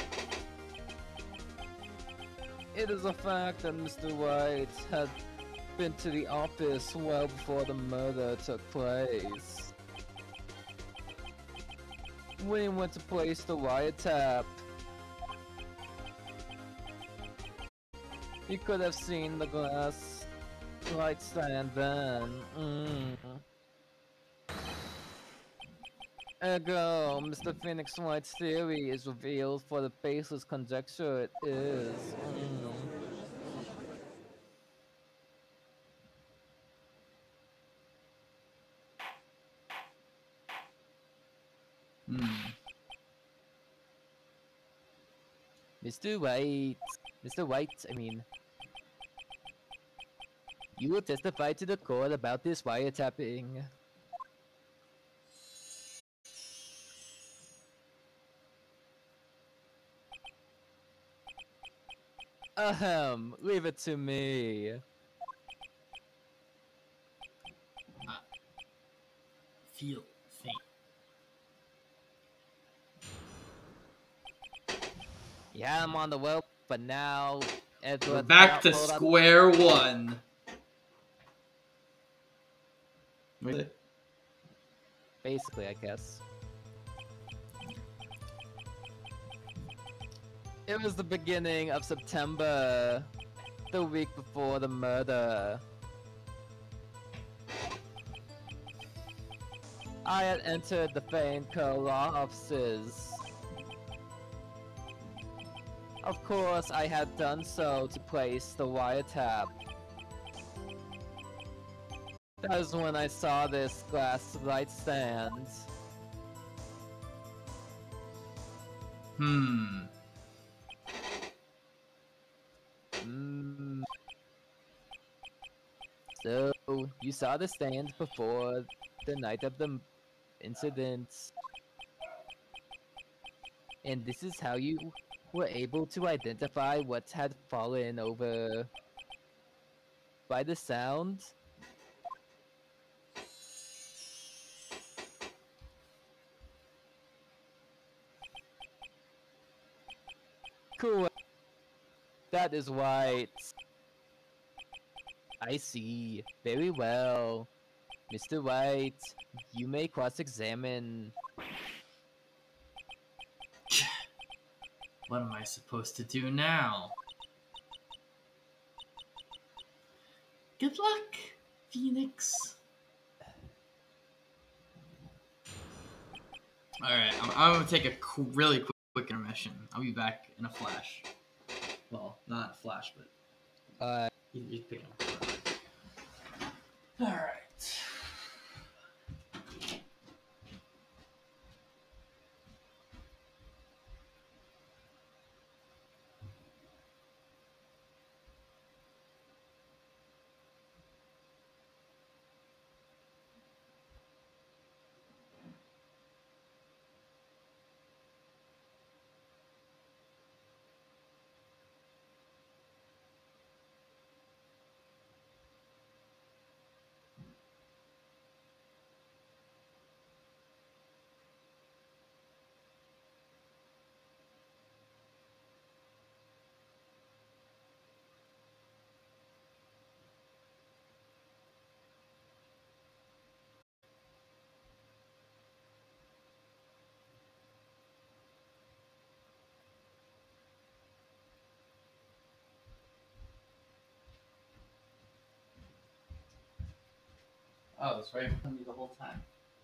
it is a fact that Mister White had been to the office well before the murder took place. When he went to place the wiretap, he could have seen the glass light stand then. Mm. Ergo, Mister Phoenix White's theory is revealed for the baseless conjecture it is. Mm. Hmm. Mister White, Mister White, I mean, you will testify to the court about this wiretapping. Ahem, leave it to me. Feel faint. Yeah, I'm on the rope, but now We're Edward back to hold on. square one. Really? Basically, I guess. It was the beginning of September, the week before the murder. I had entered the Fane Co. law offices. Of course, I had done so to place the wiretap. That was when I saw this glass light stand. Hmm. Mm. So, you saw the stand before the night of the incident. And this is how you were able to identify what had fallen over by the sound? Cool. That is right. I see. Very well. Mister White, you may cross-examine. What am I supposed to do now? Good luck, Phoenix. Alright, I'm, I'm gonna take a qu really quick, quick intermission. I'll be back in a flash. Well, not a flash, but Uh, you, you pick it up. Alright. Oh, it's right in front of me the whole time.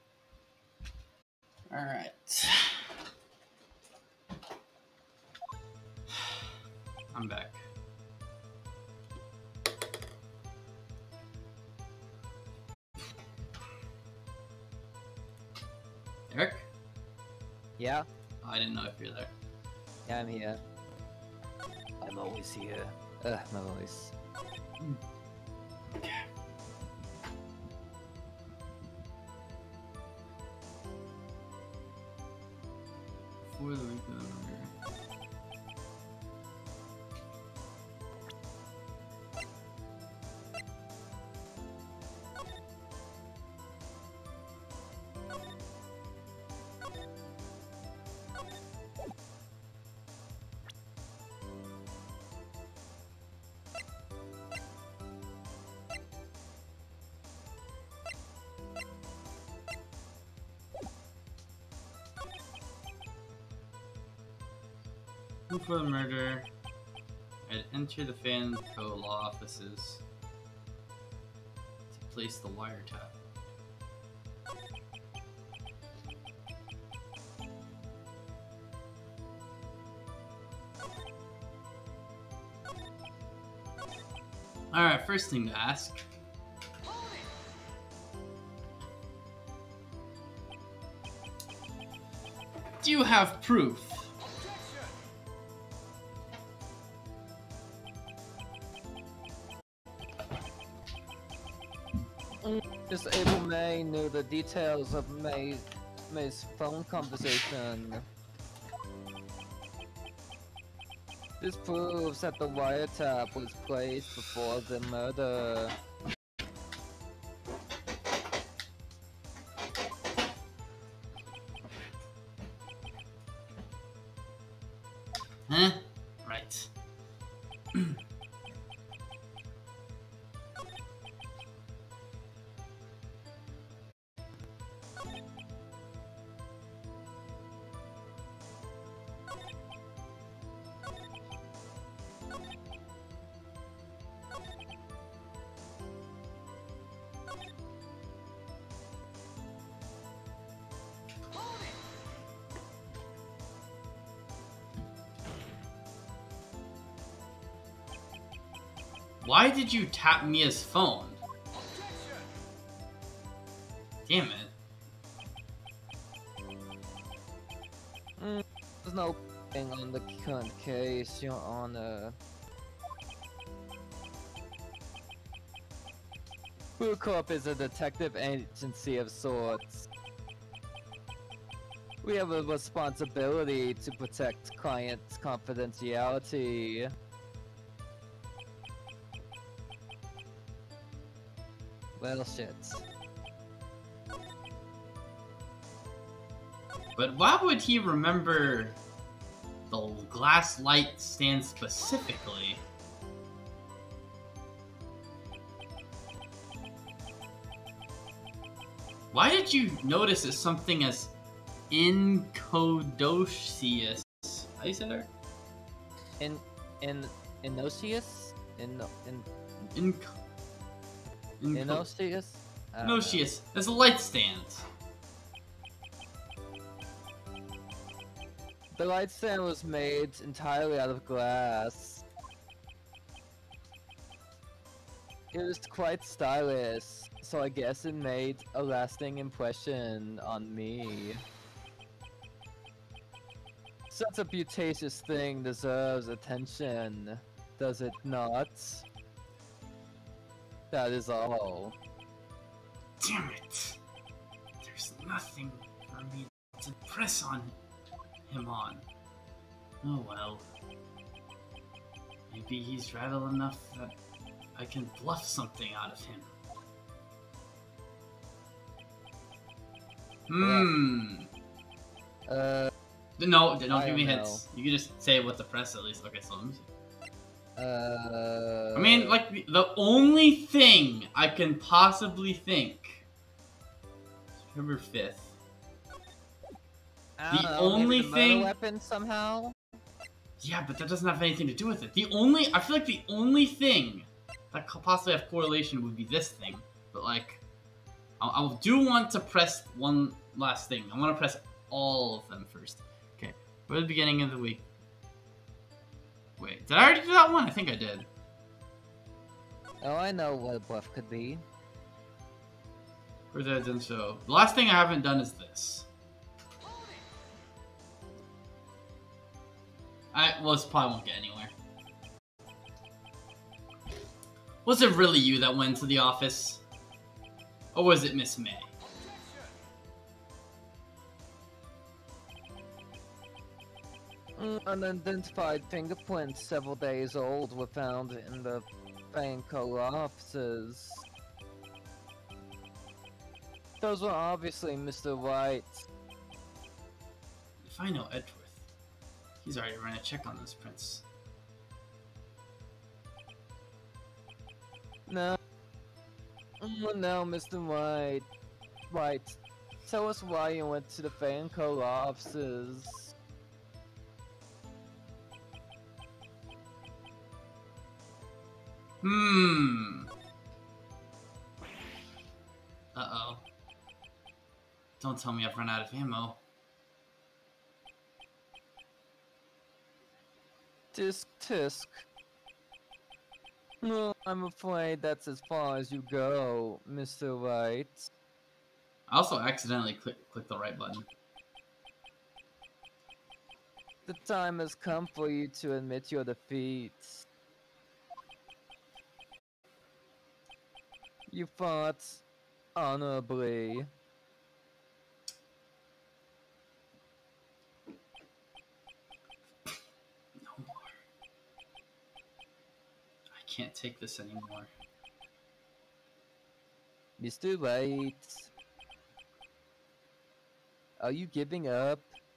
Alright. I'm back. Eric? yeah? Oh, I didn't know if you're there. Yeah, I'm here. I'm always here. Ugh, my voice. Okay. For Where the link to the murder? For the murder, I'd enter the Fanco law offices to place the wiretap. Alright, first thing to ask. Do you have proof? Disable May knew the details of May, May's phone conversation. This proves that the wiretap was placed before the murder. Huh? Right. Why did you tap Mia's phone? Damn it. Mm, there's no thing on the current case, Your Honor. Blue Corp is a detective agency of sorts. We have a responsibility to protect clients' confidentiality. Well, shit. But why would he remember the glass light stand specifically? Why did you notice it's something as incodocious? How you say that? In in Inocius? In in Inc Inco Inocius? Inocius. There's a light stand. The light stand was made entirely out of glass. It was quite stylish, so I guess it made a lasting impression on me. Such a beauteous thing deserves attention, does it not? That is all. Damn it! There's nothing for me to press on him on. Oh well. Maybe he's rattled enough that I can bluff something out of him. Hmm. Uh. No, don't I give me don't hints. You can just say what to press at least. Okay, so let me see. Uh. I mean, like, the, the only thing I can possibly think. September fifth. I don't The know, only maybe the murder thing- weapon somehow. Yeah, but that doesn't have anything to do with it. The only, I feel like the only thing that could possibly have correlation would be this thing. But like, I, I do want to press one last thing. I want to press all of them first. Okay, we're at the beginning of the week. Wait, did I already do that one? I think I did. Oh, I know what a bluff could be. Or did I done so? The last thing I haven't done is this. I well, this probably won't get anywhere. Was it really you that went to the office? Or was it Miss May? Mm, Unidentified fingerprints several days old were found in the Fanco offices. Those were obviously Mister White. If I know Edgeworth, he's already run a check on those prints. No. Mm, No, Mister White. White. Tell us why you went to the Fanco offices. Hmm. Uh-oh. Don't tell me I've run out of ammo. Tisk tisk. No, I'm afraid that's as far as you go, Mister White. I also accidentally click clicked the right button. The time has come for you to admit your defeat. You fought honorably. No more. I can't take this anymore. Mister White. Are you giving up?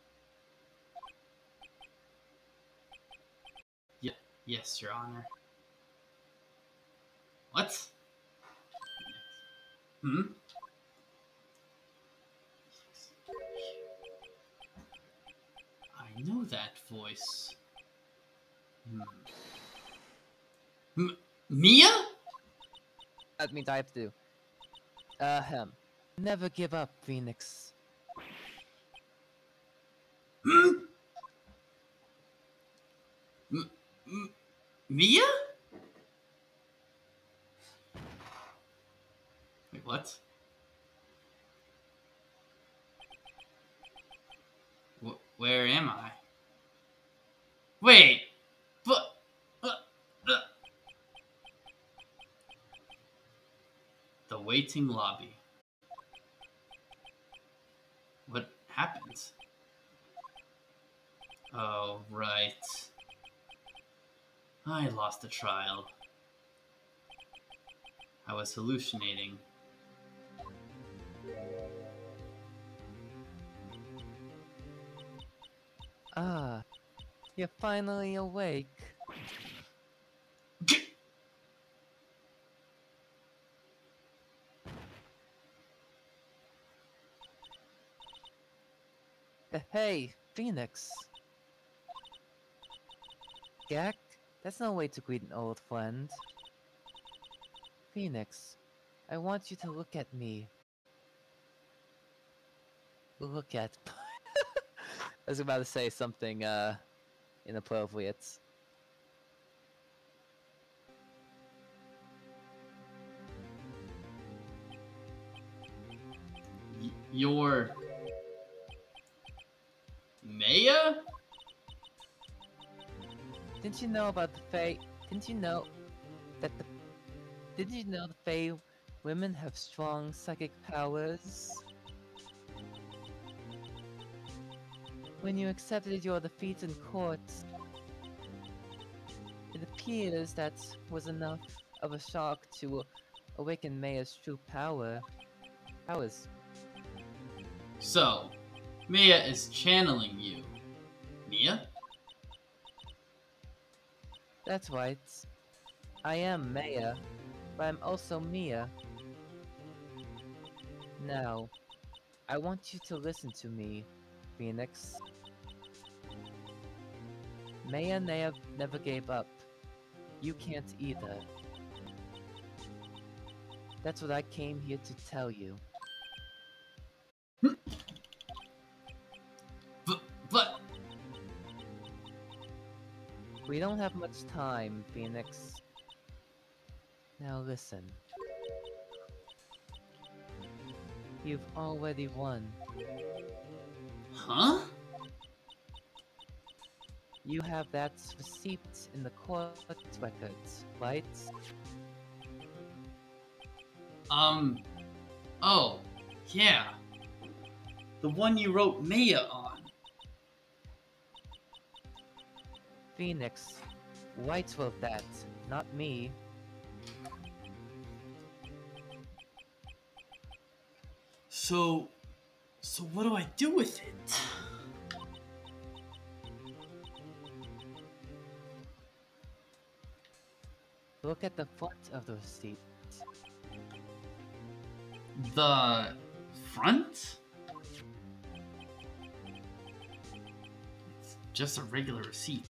Yeah, yes, Your Honor. What? Hmm? I know that voice. Hmm. M Mia? That means I have to. Ahem. Never give up, Phoenix. Hmm? M M Mia? Wait, what? Wh where am I? Wait! But... Uh, uh. The waiting lobby. What happened? Oh, right. I lost the trial. I was hallucinating. Ah, you're finally awake. Uh, Hey, Phoenix. Gak? That's no way to greet an old friend. Phoenix, I want you to look at me. Look at... I was about to say something, uh, inappropriate. Y you're... Maya? Didn't you know about the Fae? Didn't you know that the... Didn't you know the Fae women have strong psychic powers? When you accepted your defeat in court, it appears that was enough of a shock to awaken Maya's true power. Powers. So, Maya is channeling you. Mia? That's right. I am Maya, but I'm also Mia. Now, I want you to listen to me, Phoenix. Maya ne never gave up. You can't either. That's what I came here to tell you. But, but... We don't have much time, Phoenix. Now listen. You've already won. Huh? You have that receipt in the court records, right? Um... Oh, yeah. The one you wrote Maya on. Phoenix, White wrote that, not me. So, so what do I do with it? Look at the front of the receipt. The front? It's just a regular receipt.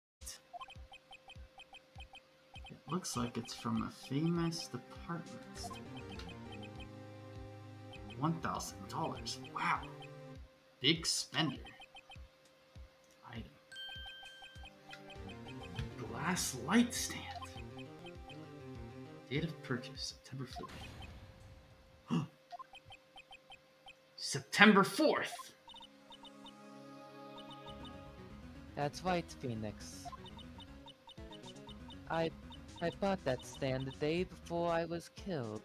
It looks like it's from a famous department store. one thousand dollars. Wow. Big spender. Item. Glass light stand. Date of purchase, September fifth. September fourth! That's right, Phoenix. I... I bought that stand the day before I was killed.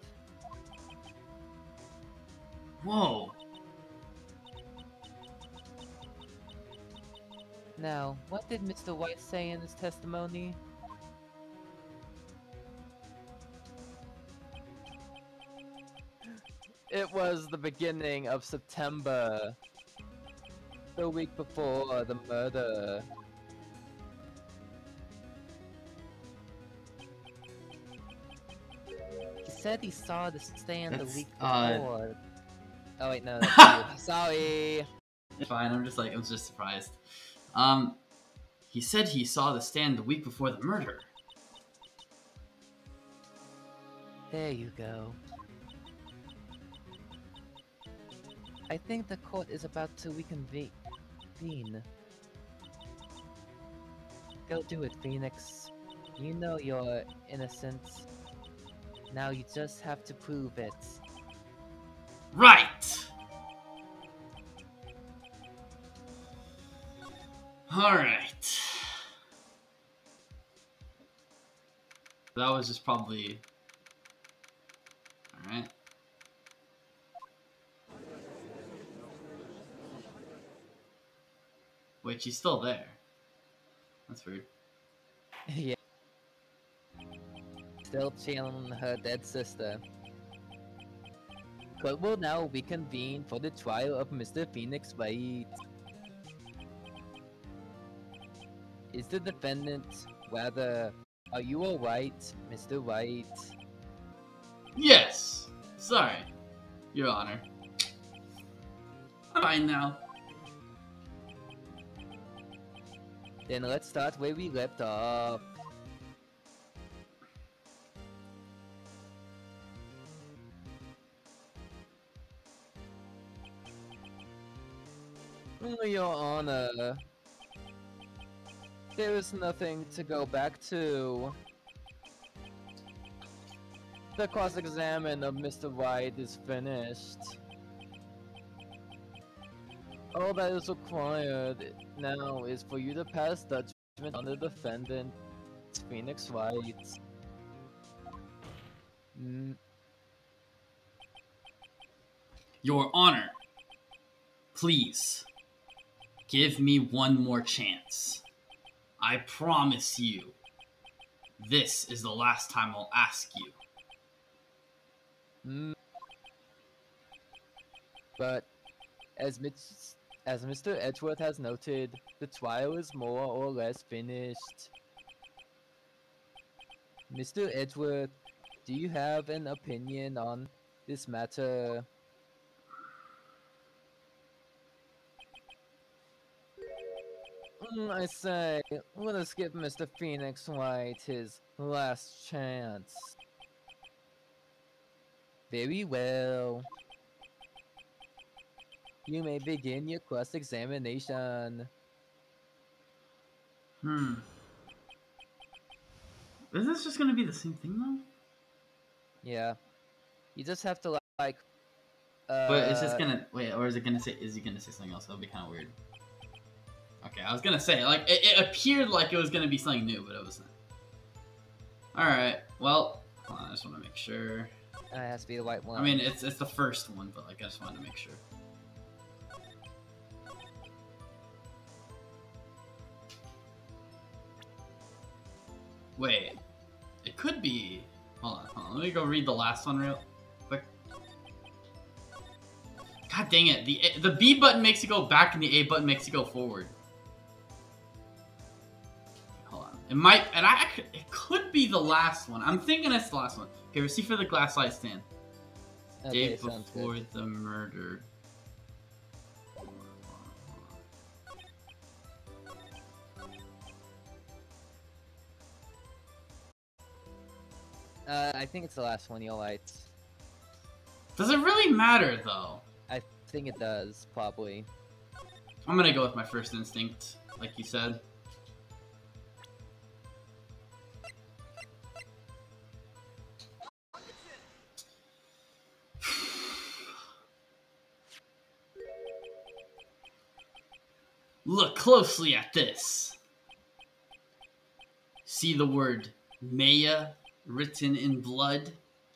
Whoa. Now, what did Mister White say in his testimony? It was the beginning of September. The week before the murder. He said he saw the stand That's, the week uh, before. Oh wait, no, that's you. Sorry. It's fine, I'm just like, I was just surprised. Um, he said he saw the stand the week before the murder. There you go. I think the court is about to reconvene. Go do it, Phoenix. You know you're innocent. Now you just have to prove it. Right! Alright. That was just probably... Alright. Wait, she's still there. That's weird. Yeah. Still chilling her dead sister. Court will now reconvene for the trial of Mister Phoenix White. Is the defendant, rather, are you alright, Mister White? Yes! Sorry, Your Honor. I'm fine now. Then let's start where we left off. Your Honor, there is nothing to go back to. The cross-examination of Mister White is finished. All that is required now is for you to pass judgment on the defendant, Phoenix White. Mm. Your Honor, please, give me one more chance. I promise you, this is the last time I'll ask you. Mm. But, as Mitch, as Mister Edgeworth has noted, the trial is more or less finished. Mister Edgeworth, do you have an opinion on this matter? Mm, I say, let us give Mister Phoenix White his last chance. Very well. You may begin your cross-examination. Hmm. Is this just gonna be the same thing though? Yeah. You just have to like uh But is this gonna wait, or is it gonna say is he gonna say something else? That'll be kinda weird. Okay, I was gonna say, like, it, it appeared like it was gonna be something new, but it wasn't. Alright, well, hold on, I just wanna make sure. it has to be the white one. I mean, it's it's the first one, but like I just wanted to make sure. Wait. It could be... Hold on, hold on. Let me go read the last one real quick. God dang it. The, the B button makes you go back and the A button makes you go forward. Hold on. It might... And I, it could be the last one. I'm thinking it's the last one. Okay, receive for the glass light stand. Okay, Day sounds before good. the murder. Uh, I think it's the last one, Yo Lights. Does it really matter, though? I think it does, probably. I'm gonna go with my first instinct, like you said. Look closely at this. See the word Maya written in blood?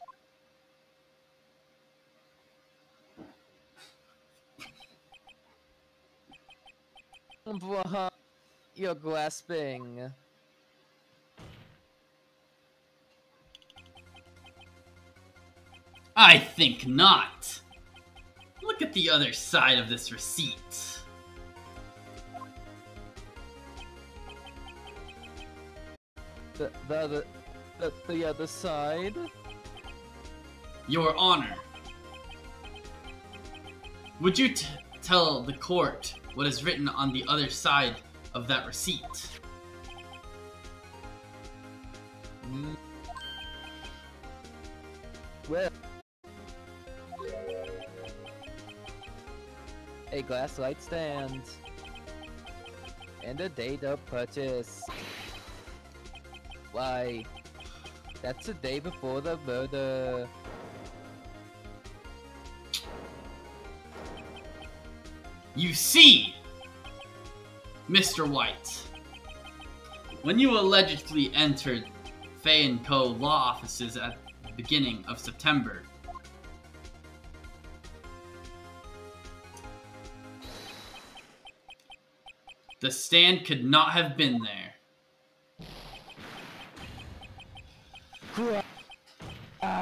Bruh, you're grasping. I think not. Look at the other side of this receipt. The, the other, the, the other side? Your Honor. Would you t tell the court what is written on the other side of that receipt? Mm. Well, a glass light stand and a date of purchase. Why, that's the day before the murder. You see, Mister White, when you allegedly entered Fay and Co. law offices at the beginning of September, the stand could not have been there. Ah.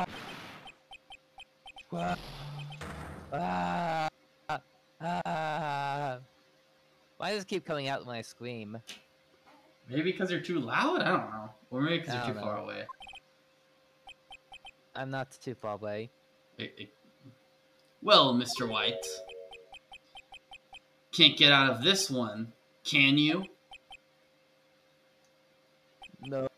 Ah. Ah. Why does it keep coming out when I scream? Maybe because you're too loud? I don't know. Or maybe because I you're too don't far know. away. I'm not too far away. It, it... Well, Mister White, can't get out of this one, can you? No.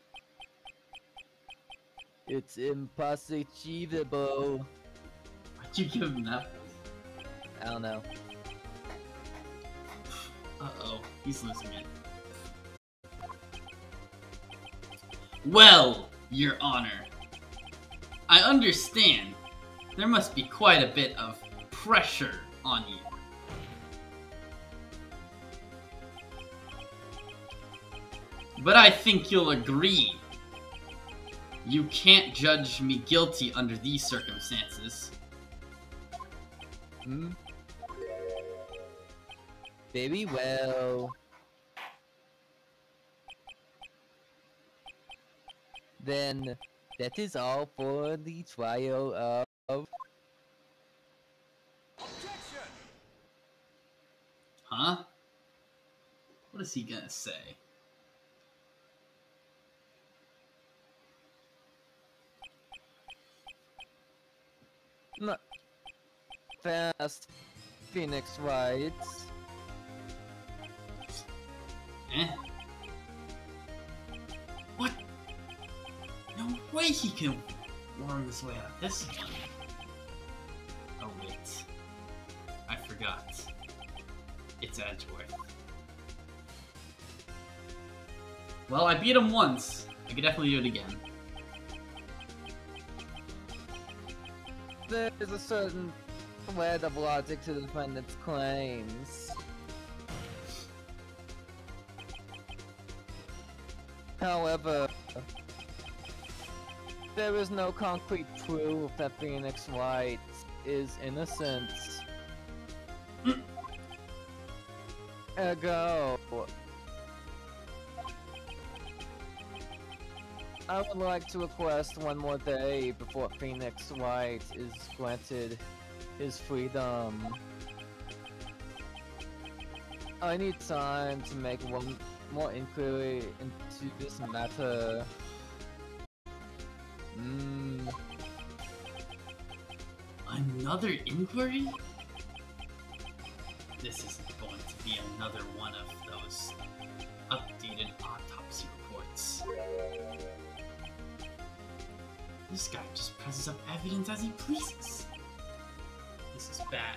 It's impossible. Why'd you give him that? I don't know. Uh-oh, he's losing it. Well, Your Honor, I understand there must be quite a bit of pressure on you. But I think you'll agree, you can't judge me guilty under these circumstances. Hmm? Very well. Then that is all for the trial of... Huh? What is he gonna say? No. Fast. Phoenix Wright. Eh? What? No way he can worm his way out of this one. Oh wait. I forgot. It's Edgeworth. Well, I beat him once. I could definitely do it again. There is a certain thread of logic to the defendant's claims. However, there is no concrete proof that Phoenix Wright is innocent. Ergo, I would like to request one more day before Phoenix Wright is granted his freedom. I need time to make one more inquiry into this matter. Hmm. Another inquiry? This isn't going to be another one of those updated autopsy reports. This guy just presses up evidence as he pleases. This is bad.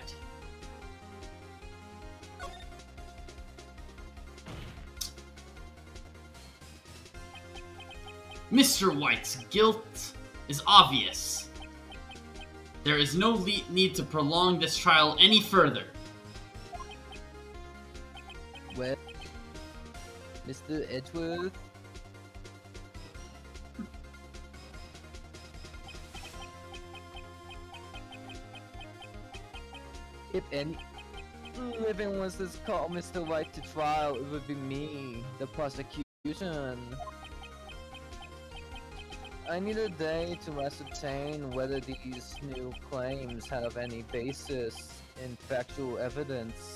Mister White's guilt is obvious. There is no le- need to prolong this trial any further. Well, Mister Edgeworth? If any... If anyone was to call Mister White to trial, it would be me, the prosecution. I need a day to ascertain whether these new claims have any basis in factual evidence.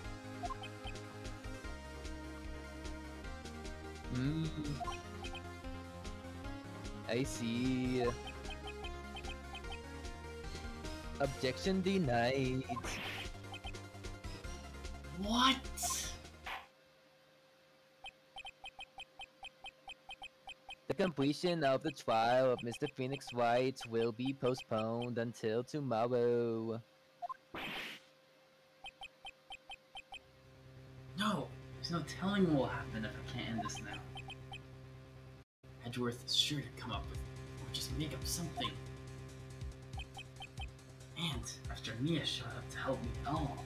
Hmm. I see. Objection denied. What? The completion of the trial of Mister Phoenix Wright will be postponed until tomorrow. No, there's no telling what will happen if I can't end this now. Edgeworth is sure to come up with, or just make up something. And after Mia showed up to help me at all.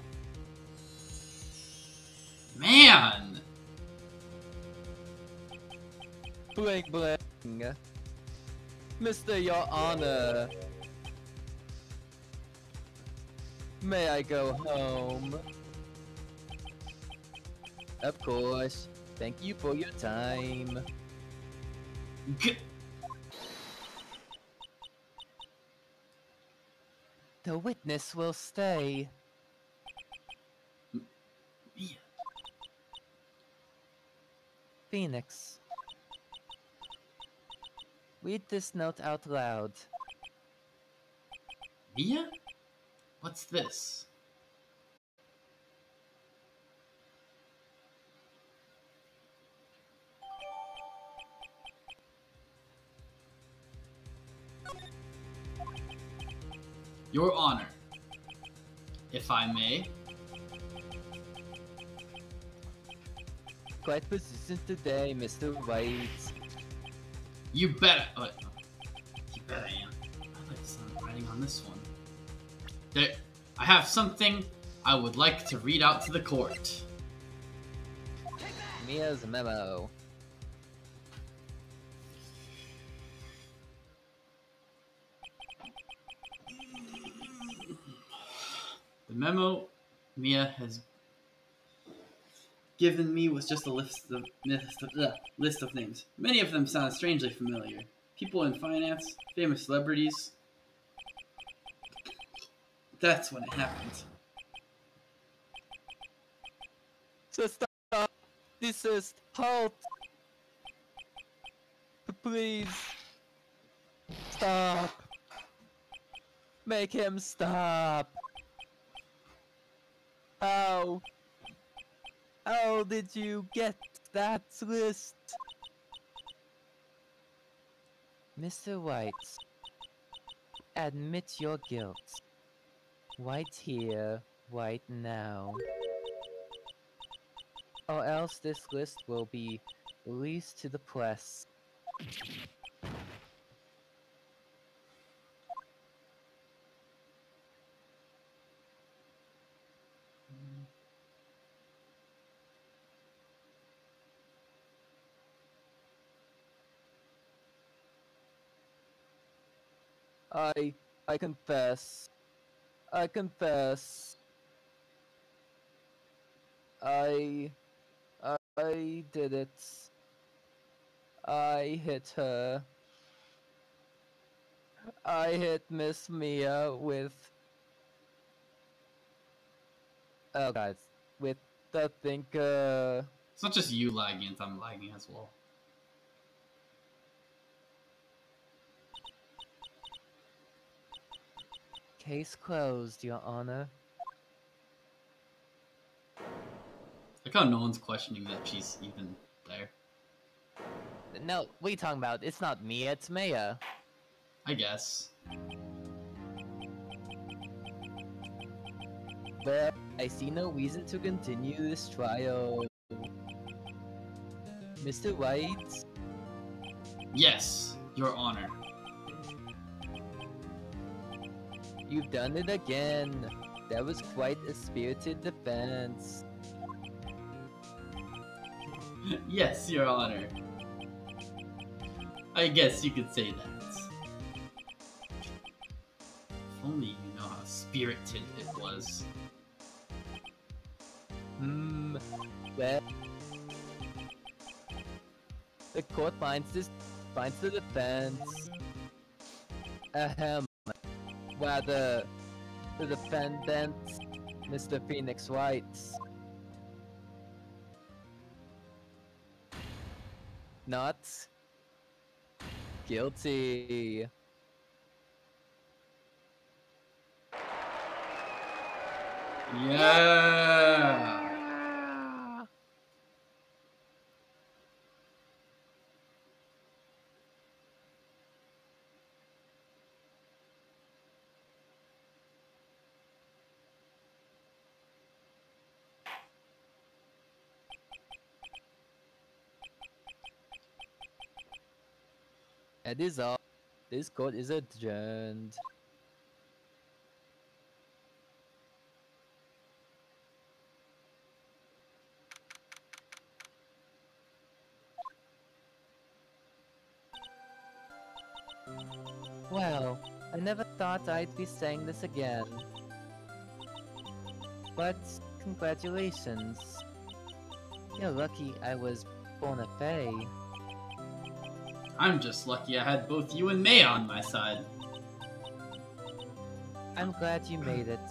Man! Bling bling. Mister Your Honor. May I go home? Of course. Thank you for your time. G- The witness will stay. Mia. Phoenix. Read this note out loud. Mia? What's this? Your Honor, if I may. Quite persistent today, Mister White. You better. Oh, you bet I am. I like some writing on this one. There, I have something I would like to read out to the court. Mia's memo. The memo Mia has given me was just a list of list of, uh, list of names. Many of them sound strangely familiar. People in finance, famous celebrities. That's when it happened. So stop. Desist. Halt. Please. Stop. Make him stop. How? How did you get that list? Mister White, admit your guilt. Right here, right now. Or else this list will be released to the press. I... I confess. I confess. I... I did it. I hit her. I hit Miss Mia with... Oh god. With the thinker. It's not just you lagging, it's I'm lagging as well. Case closed, Your Honor. Like how no one's questioning that she's even there. No, what are you talking about? It's not Mia, it's Maya. I guess. But I see no reason to continue this trial. Mister White? Yes, Your Honor. You've done it again. That was quite a spirited defense. Yes, Your Honor. I guess you could say that. If only you know how spirited it was. Hmm. Well, the court finds this finds the defense. Ahem. Rather, the defendant, Mister Phoenix Wright. Not guilty. Yeah. That is all. This court is adjourned. Well, I never thought I'd be saying this again. But, congratulations. You're lucky I was born a fae. I'm just lucky I had both you and May on my side. I'm glad you made it.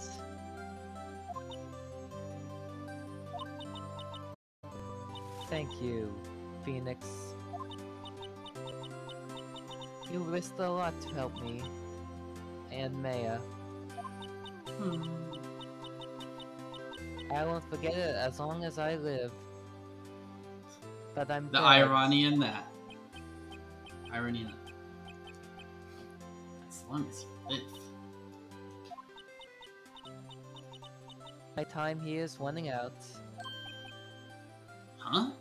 Thank you, Phoenix. You risked a lot to help me. And Maya. Hmm. I won't forget it as long as I live. But I'm The dead. irony in that. Irony in that. As long as you live. My time here is running out. Huh?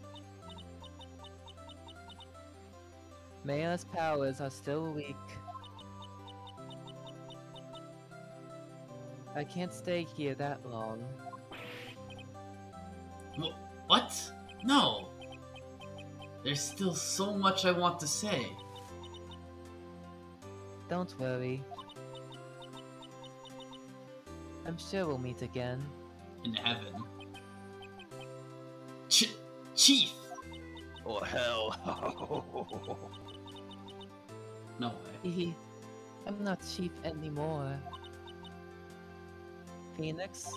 Maya's powers are still weak. I can't stay here that long. Wh- What? No! There's still so much I want to say. Don't worry. I'm sure we'll meet again. In heaven. Ch- Chief! Oh hell. No way. Hehe. I'm not chief anymore. Phoenix?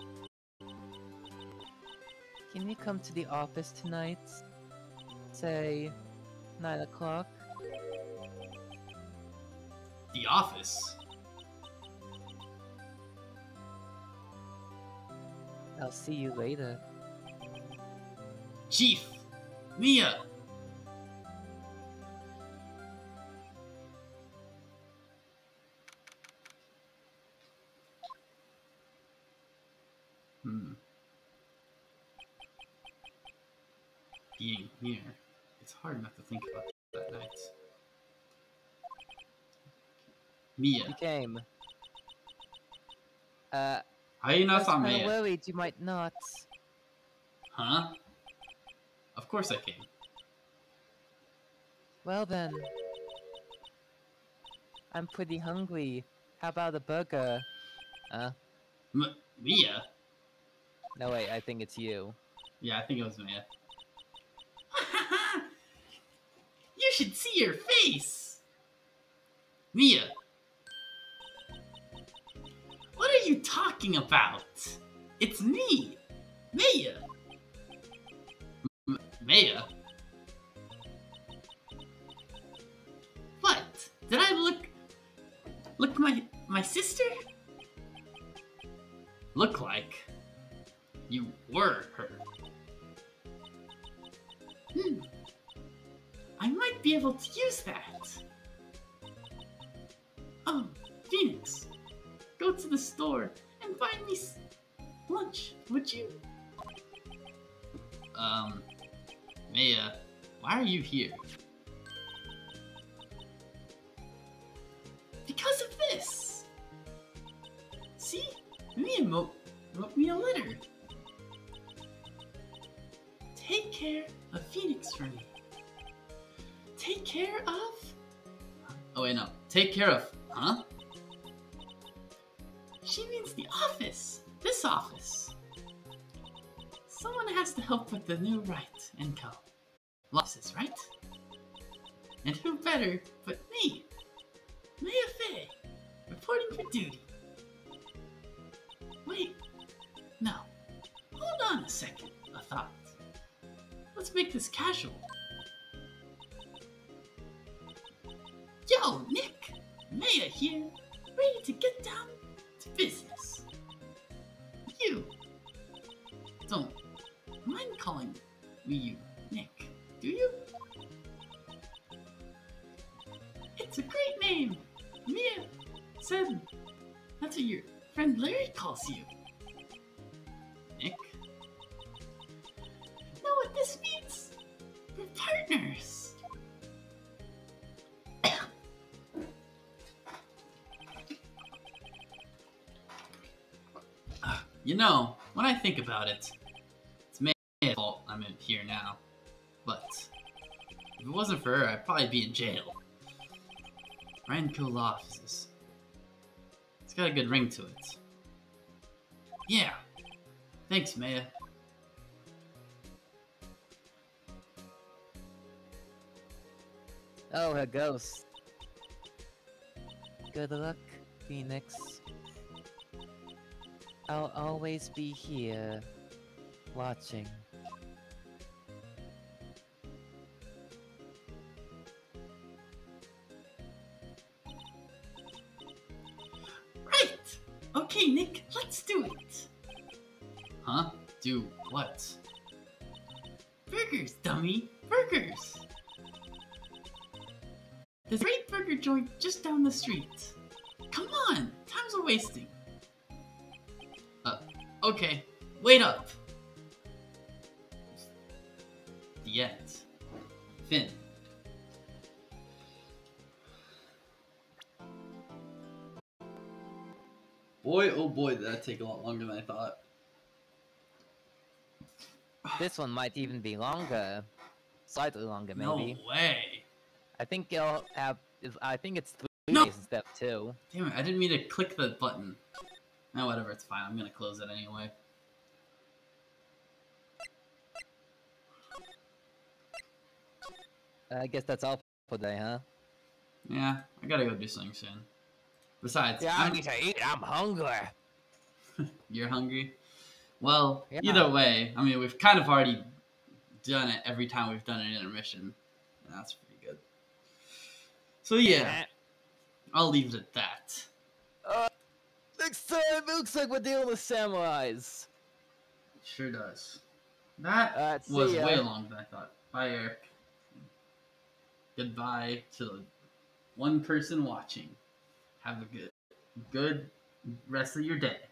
Can you come to the office tonight? Say, nine o'clock? The office? I'll see you later. Chief! Mia! Hmm. Being here. It's hard not to think about that night. Mia. You came. Uh, How you I not was on kinda Mia? worried you might not. Huh? Of course I came. Well then. I'm pretty hungry. How about a burger? Uh, M- Mia? no wait, I think it's you. Yeah, I think it was Mia. You should see your face! Mia! What are you talking about? It's me! Maya! M Maya? What? Did I look... Look my... my sister? Look like... You were her. Hmm. I might be able to use that. Oh, Phoenix. Go to the store and buy me s lunch, would you? Um, Maya, why are you here? Because of this! See? Mia mo wrote me a letter. Take care of Phoenix for me. Take care of... Oh wait, no. Take care of... Huh? She means the office. This office. Someone has to help with the new Right and Co. Losses, right? And who better but me? Maya Fey, reporting for duty. Wait, no. Hold on a second, a thought. Let's make this casual. Yo, Nick! Maya here, ready to get down to business. You don't mind calling me you, Nick, do you? It's a great name! Mia said that's what your friend Larry calls you. Nick? Know what this means? We're partners! You know, when I think about it, it's Maya's fault I'm in here now. But if it wasn't for her, I'd probably be in jail. Ranco Law Offices. It's got a good ring to it. Yeah. Thanks, Maya. Oh, a ghost. Good luck, Phoenix. I'll always be here, watching. Right! Okay, Nick, let's do it! Huh? Do what? Burgers, dummy! Burgers! There's a great burger joint just down the street. Come on! Time's a wasting. Uh, okay. Wait up! The end. Finn. Boy, oh boy, did that take a lot longer than I thought. This one might even be longer. Slightly longer, maybe. No way! I think it'll have... I think it's three No! days instead of two. Damn it, I didn't mean to click the button. No, whatever, it's fine. I'm gonna close it anyway. I guess that's all for today, huh? Yeah, I gotta go do something soon. Besides, Yeah, I I'm- need to eat. I'm hungry. You're hungry? Well, Yeah. either way, I mean, we've kind of already done it every time we've done an intermission. And that's pretty good. So yeah, I'll leave it at that. Uh, next time, it looks like we're dealing with samurais. It sure does. That Uh, see was ya. way longer than I thought. Bye, Eric. Goodbye to the one person watching. Have a good, good rest of your day.